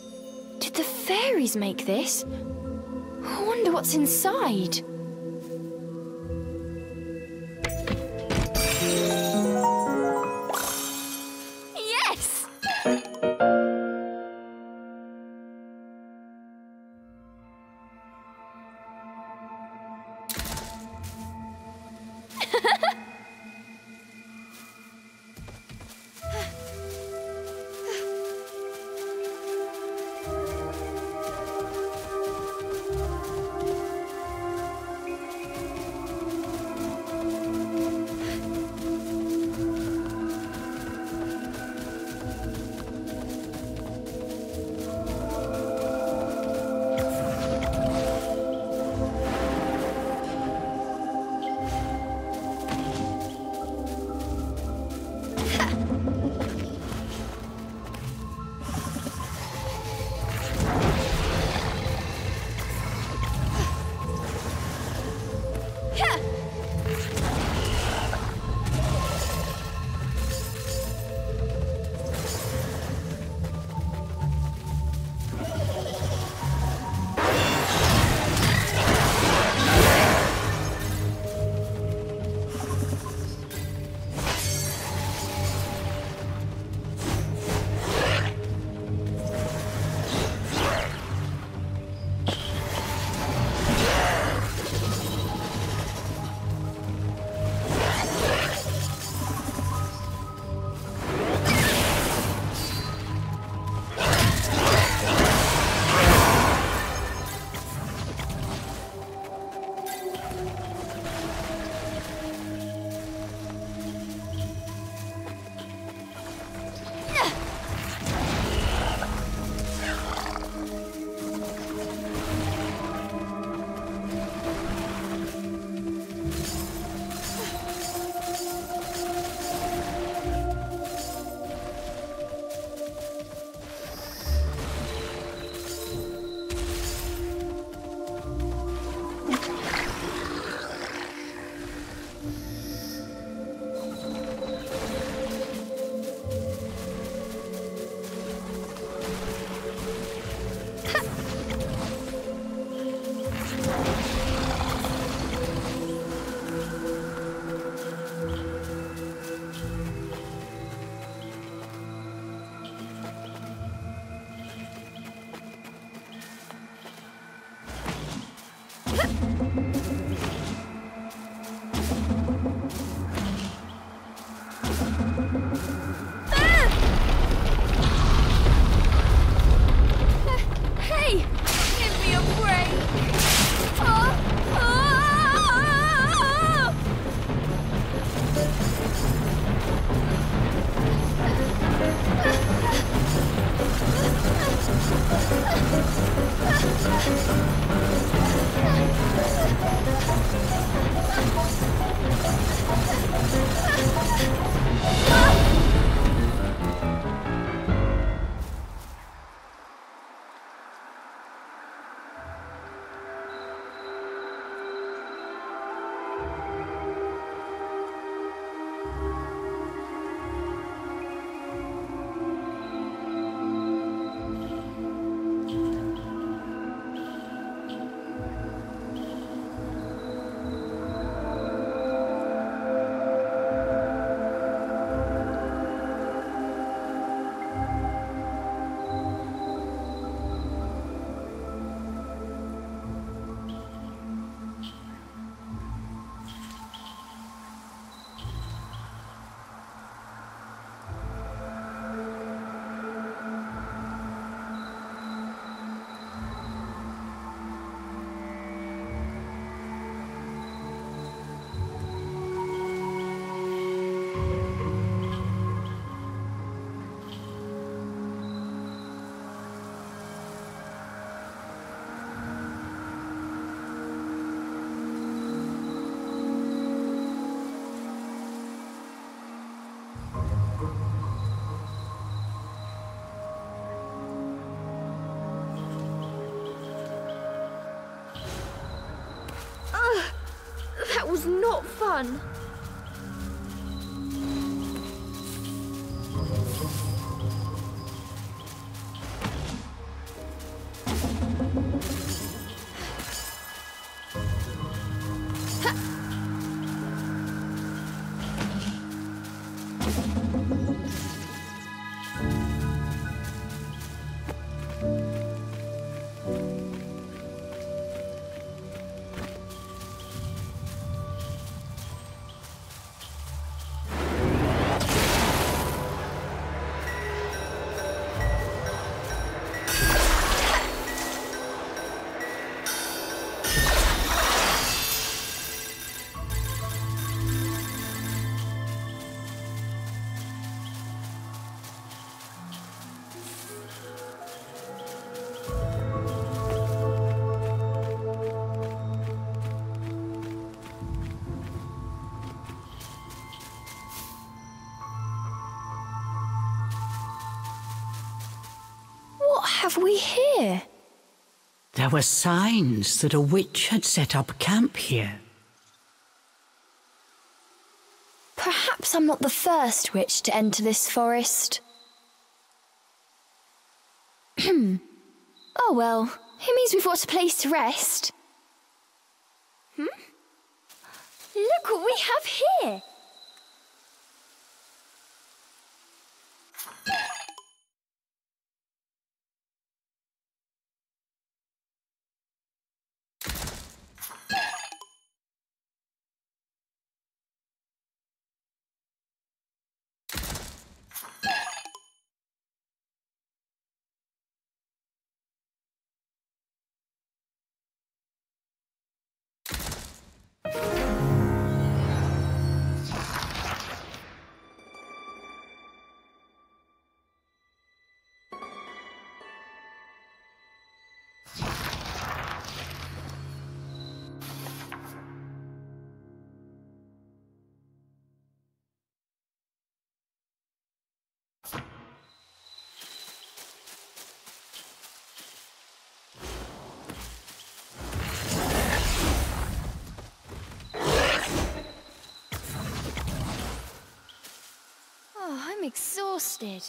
Did the fairies make this? I wonder what's inside. Yes! Hey! Give me a break! That was not fun. What have we here? There were signs that a witch had set up camp here. Perhaps I'm not the first witch to enter this forest. Oh well, it means we've got a place to rest. Look what we have here! I'm exhausted.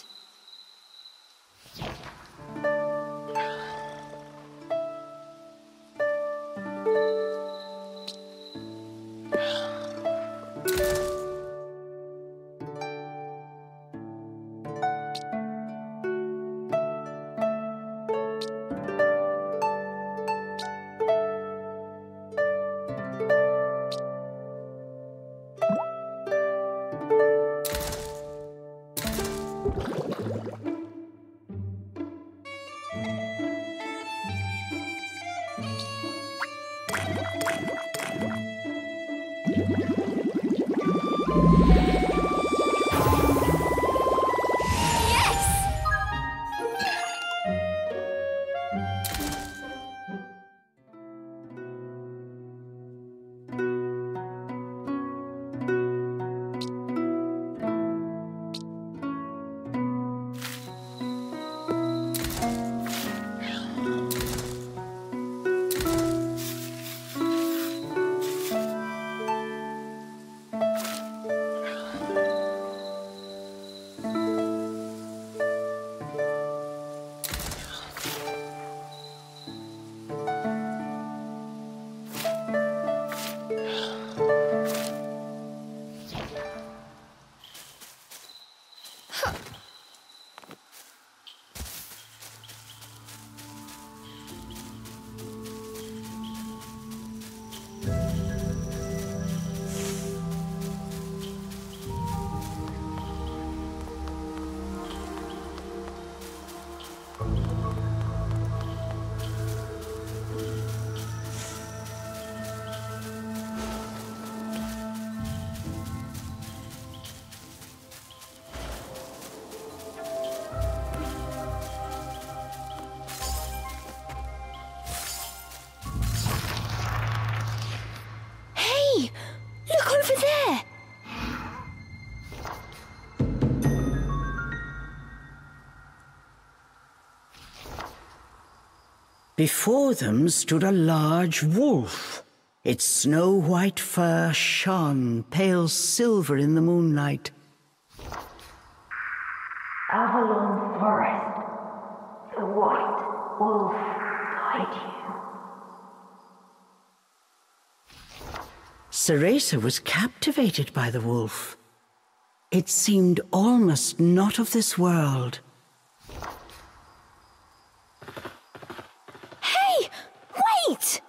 Look over there! Before them stood a large wolf. Its snow-white fur shone pale silver in the moonlight. Avalon Forest. The White Wolf guide you. Cereza was captivated by the wolf. It seemed almost not of this world. Hey! Wait!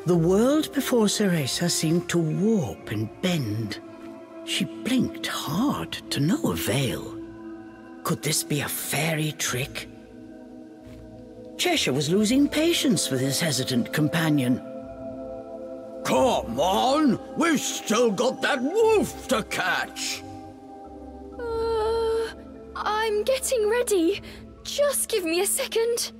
The world before Cereza seemed to warp and bend. She blinked hard to no avail. Could this be a fairy trick? Cheshire was losing patience with his hesitant companion. Come on! We've still got that wolf to catch! I'm getting ready. Just give me a second.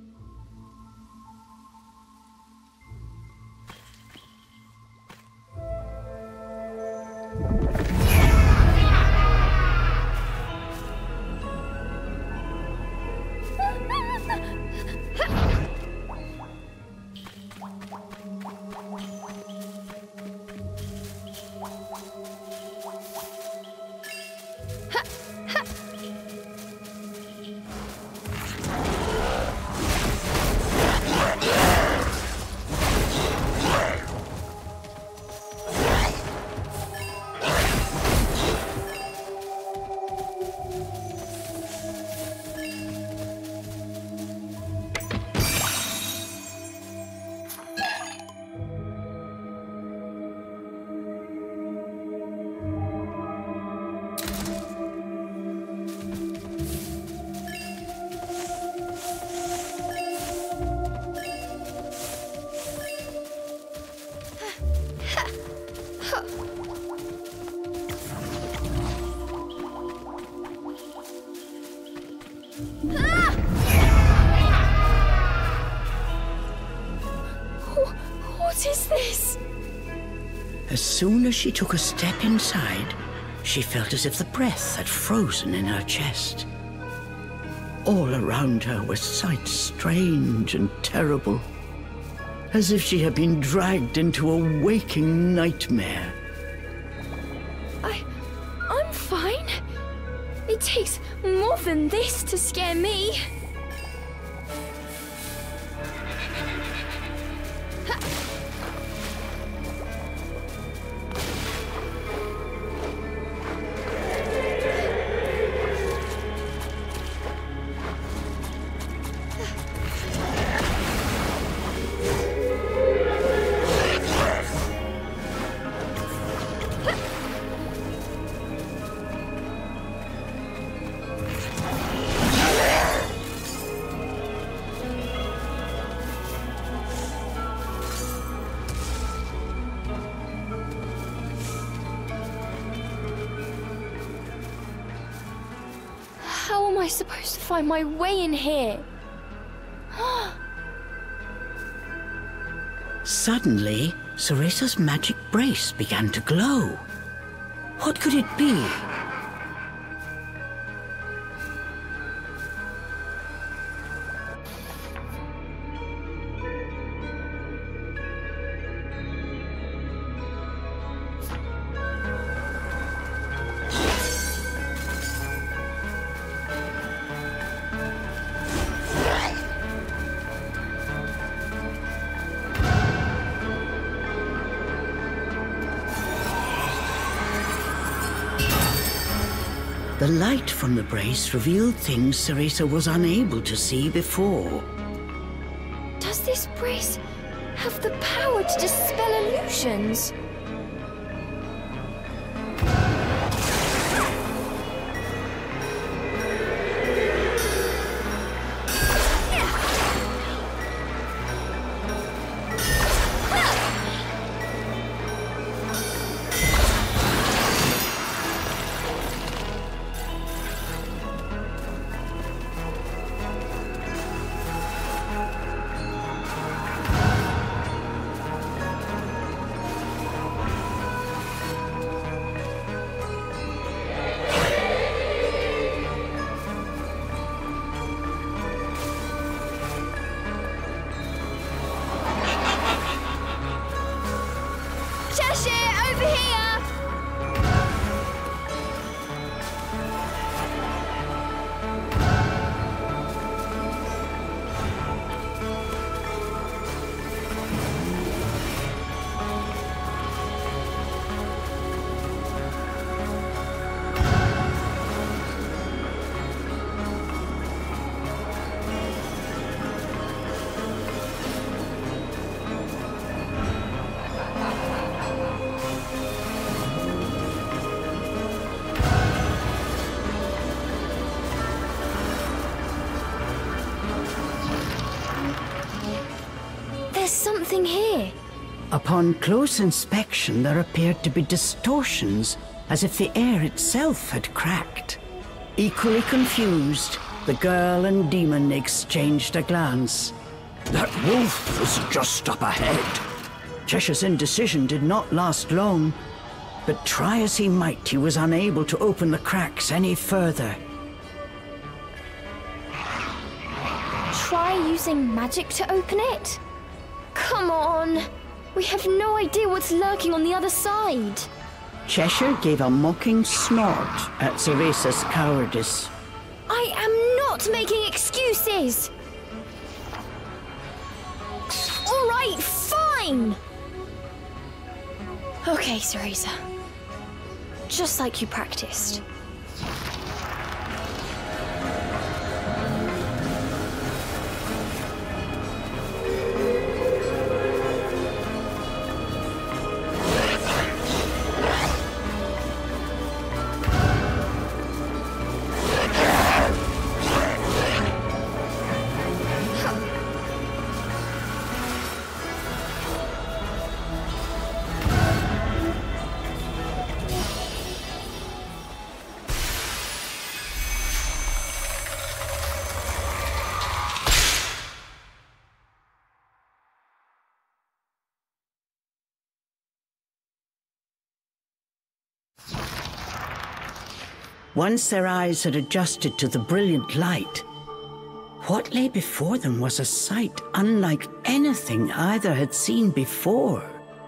What is this? As soon as she took a step inside, she felt as if the breath had frozen in her chest. All around her were sights strange and terrible, as if she had been dragged into a waking nightmare. I'm fine. It takes more than this to scare me. How am I supposed to find my way in here? Suddenly, Cereza's magic brace began to glow. What could it be? The light from the brace revealed things Cereza was unable to see before. Does this brace have the power to dispel illusions? There's something here. Upon close inspection, there appeared to be distortions, as if the air itself had cracked. Equally confused, the girl and demon exchanged a glance. That wolf was just up ahead. Cheshire's indecision did not last long, but try as he might, he was unable to open the cracks any further. Try using magic to open it? Come on! We have no idea what's lurking on the other side. Cheshire gave a mocking snort at Zeresa's cowardice. I am not making excuses! All right, fine! Okay, Cereza. Just like you practiced. Once their eyes had adjusted to the brilliant light, what lay before them was a sight unlike anything either had seen before.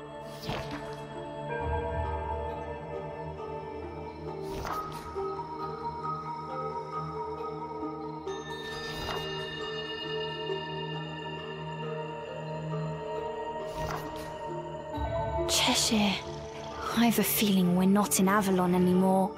Cheshire, I have a feeling we're not in Avalon anymore.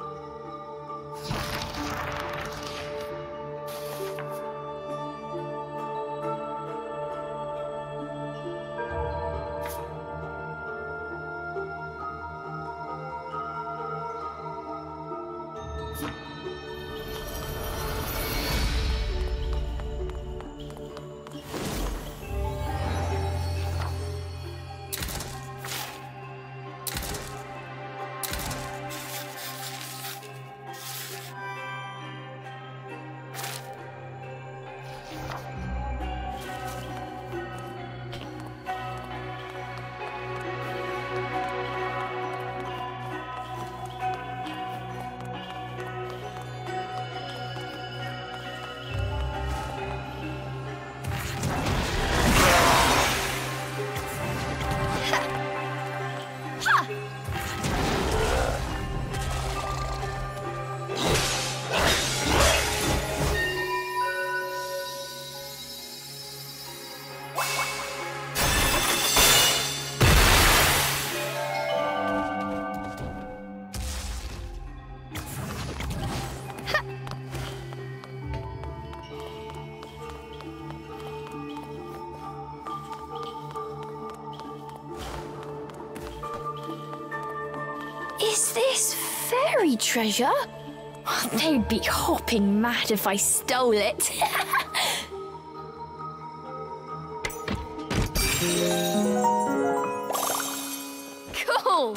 Is this fairy treasure? They'd be hopping mad if I stole it. Cool!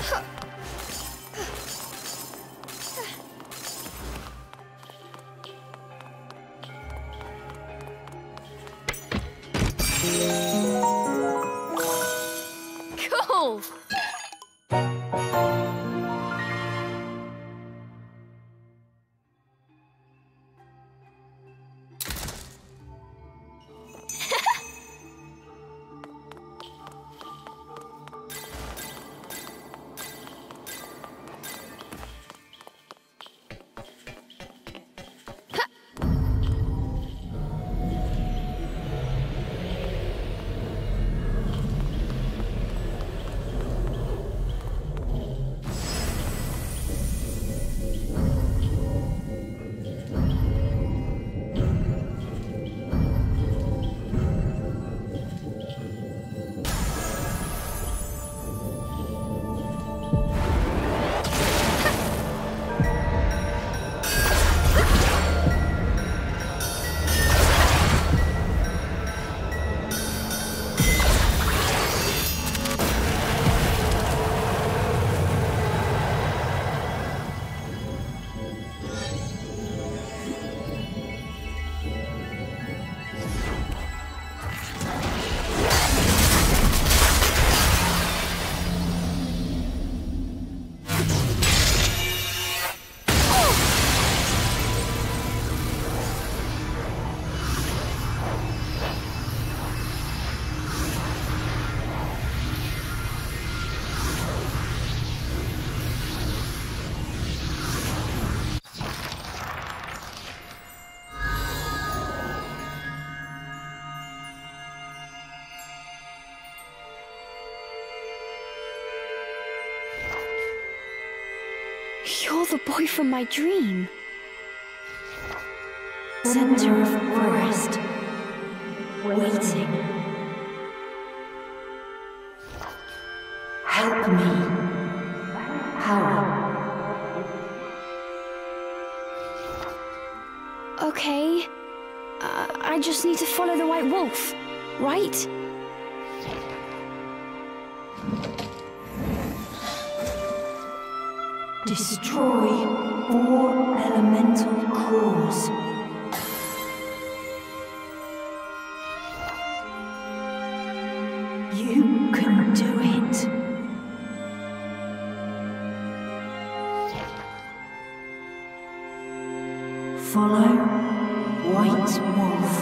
Cool! You're the boy from my dream. Center of forest. Waiting. Help me. How? Okay. I just need to follow the White Wolf, right? Destroy 4 elemental cores. You can do it. Follow White Wolf.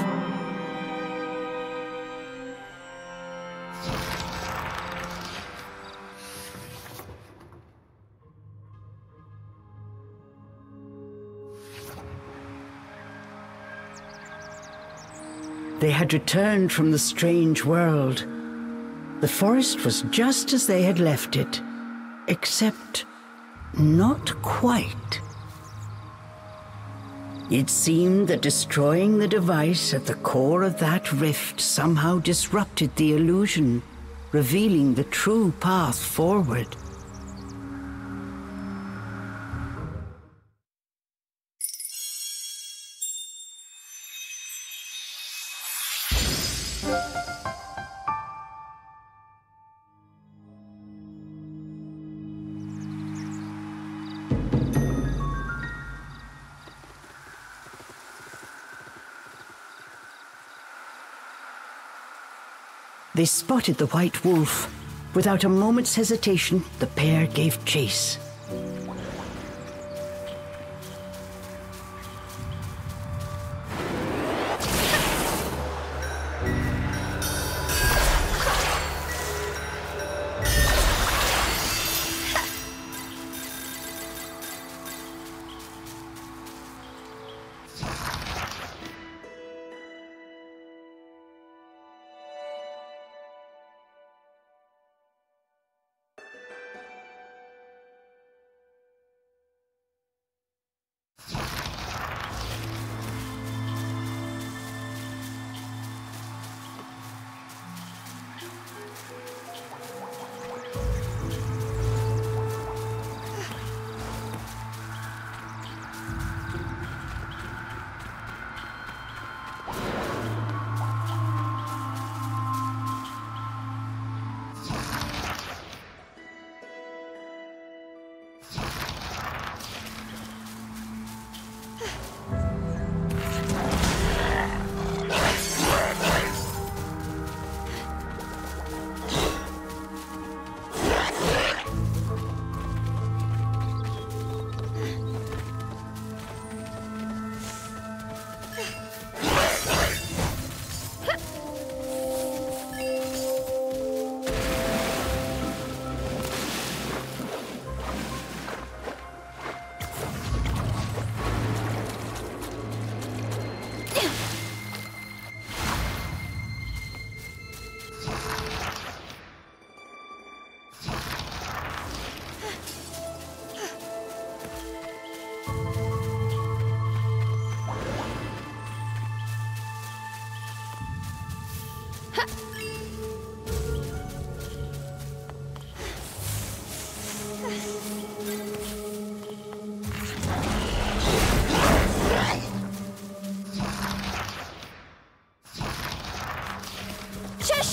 They had returned from the strange world. The forest was just as they had left it, except not quite. It seemed that destroying the device at the core of that rift somehow disrupted the illusion, revealing the true path forward. They spotted the White Wolf. Without a moment's hesitation, the pair gave chase.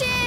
here!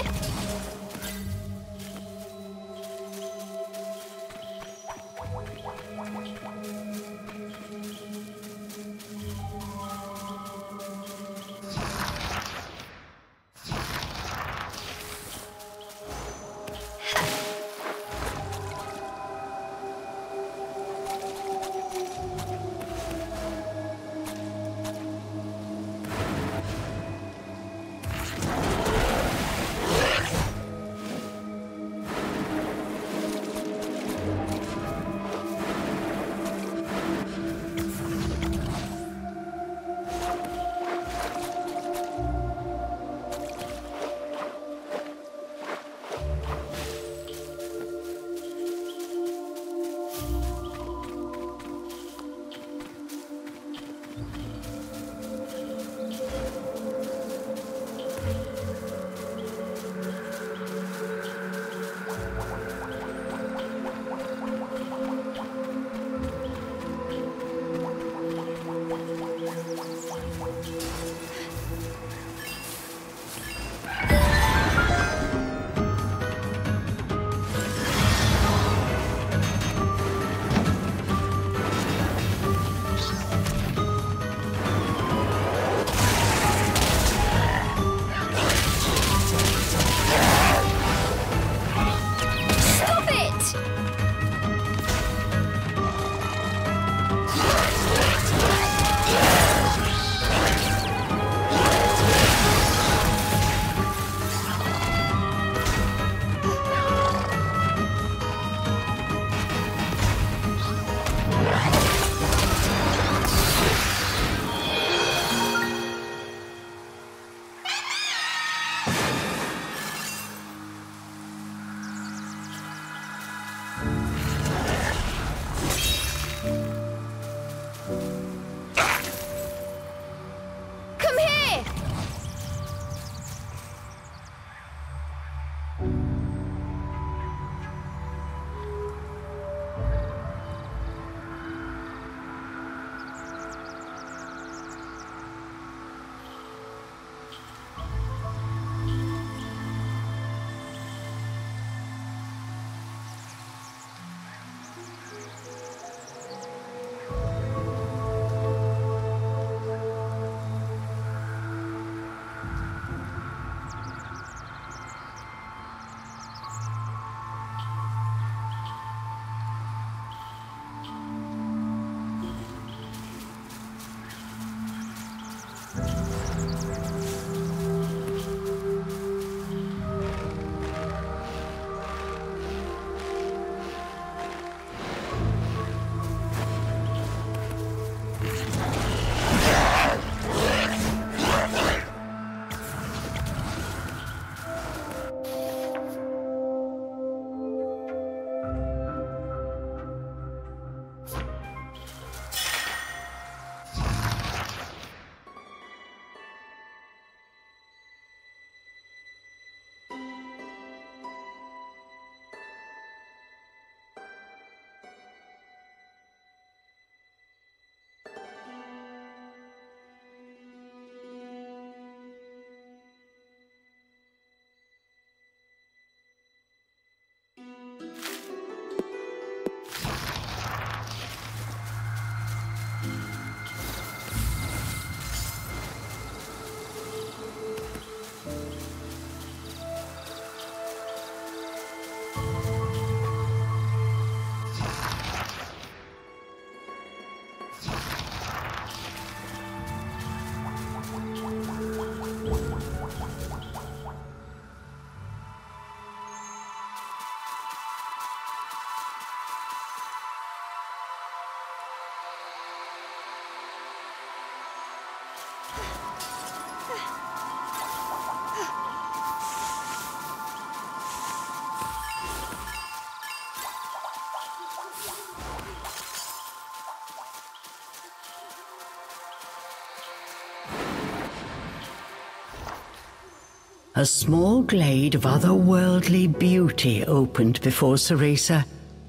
A small glade of otherworldly beauty opened before Cereza.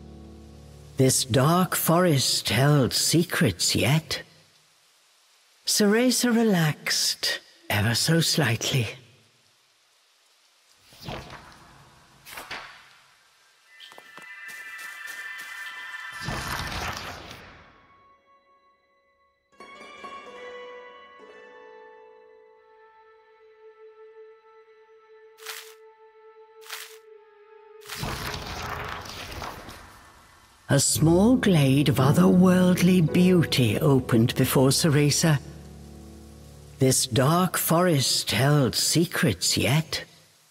This dark forest held secrets yet. Cereza relaxed, ever so slightly. A small glade of otherworldly beauty opened before Cereza. This dark forest held secrets yet.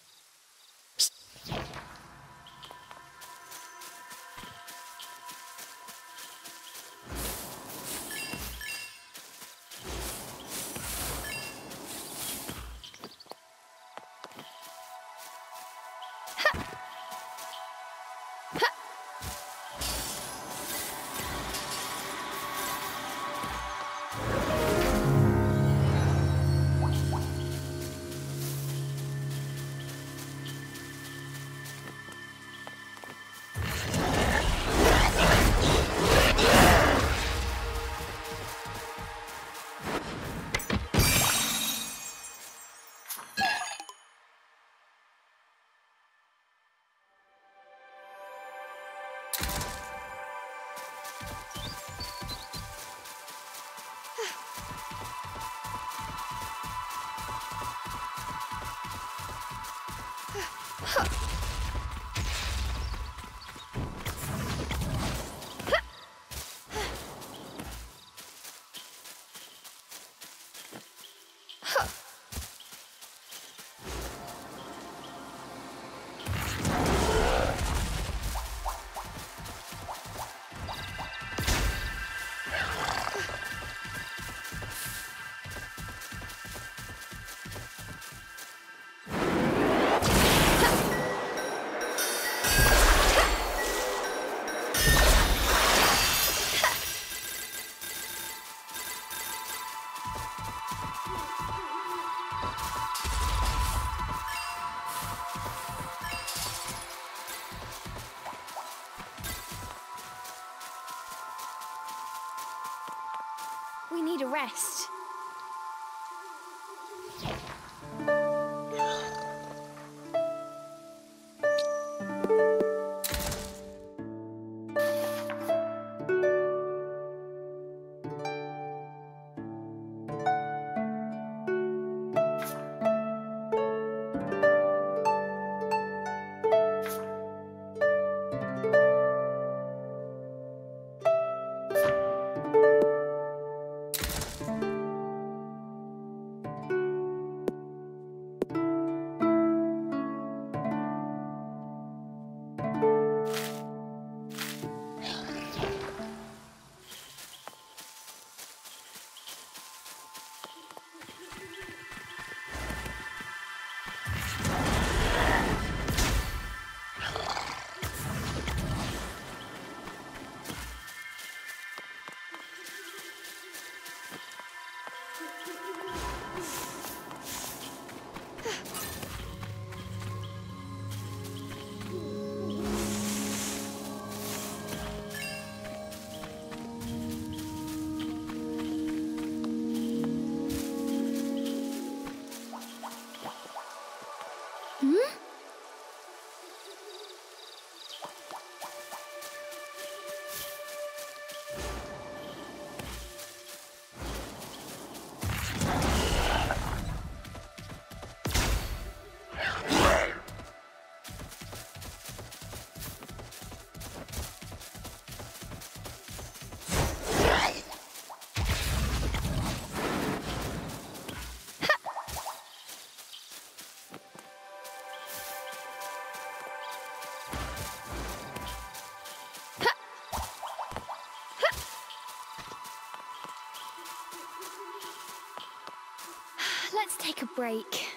We need a rest. Let's take a break.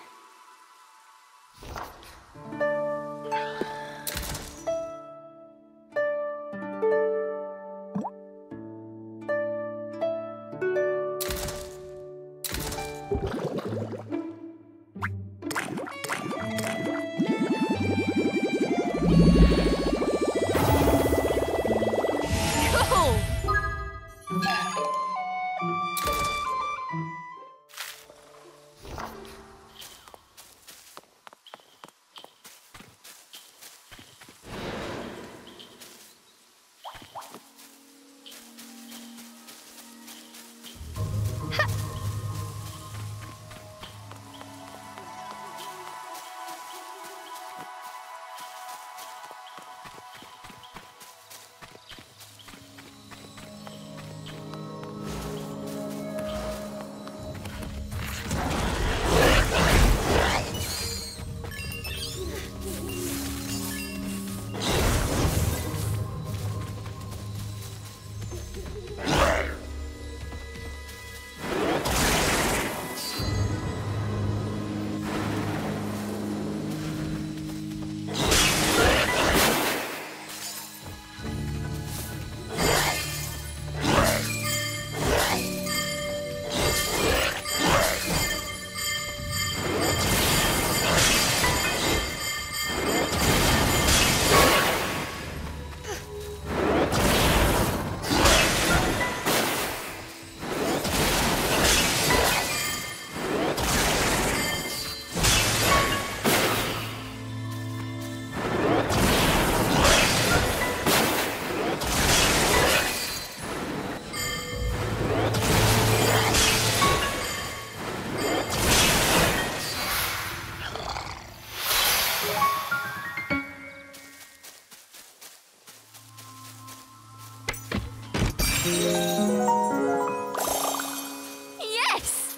Yes!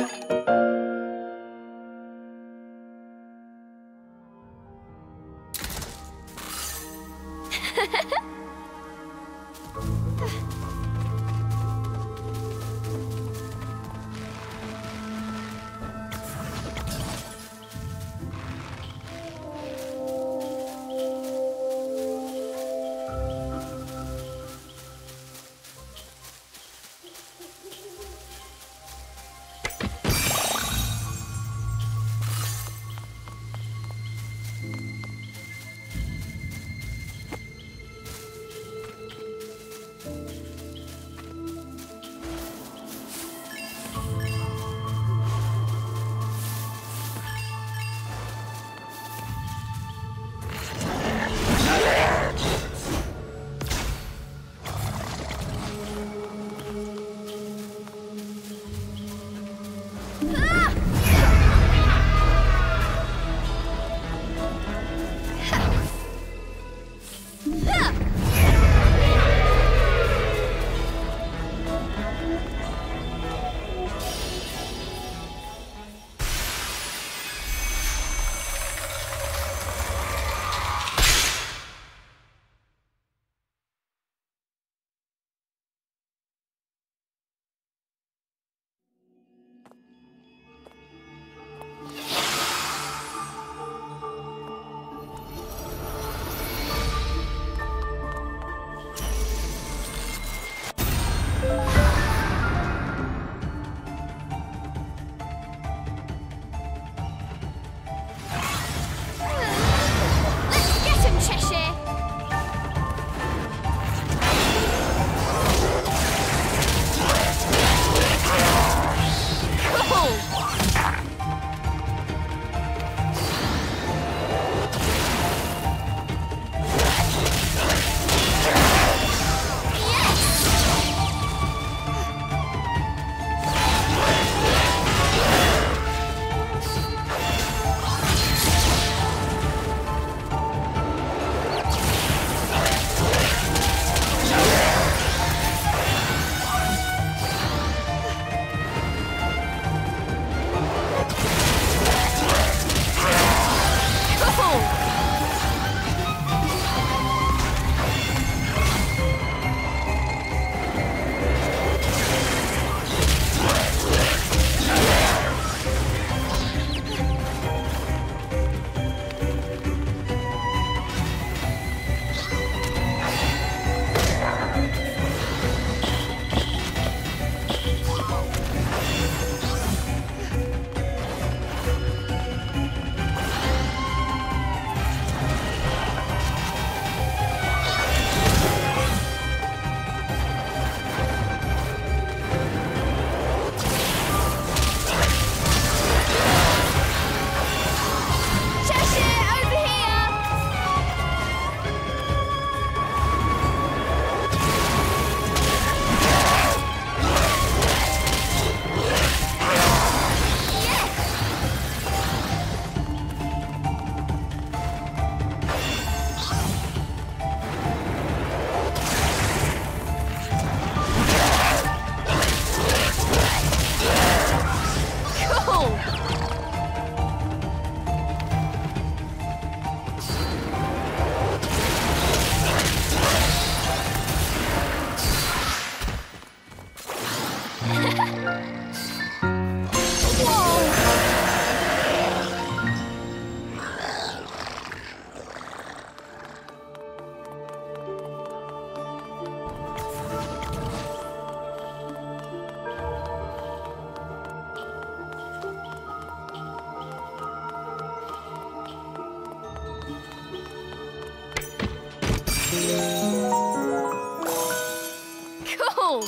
Cool!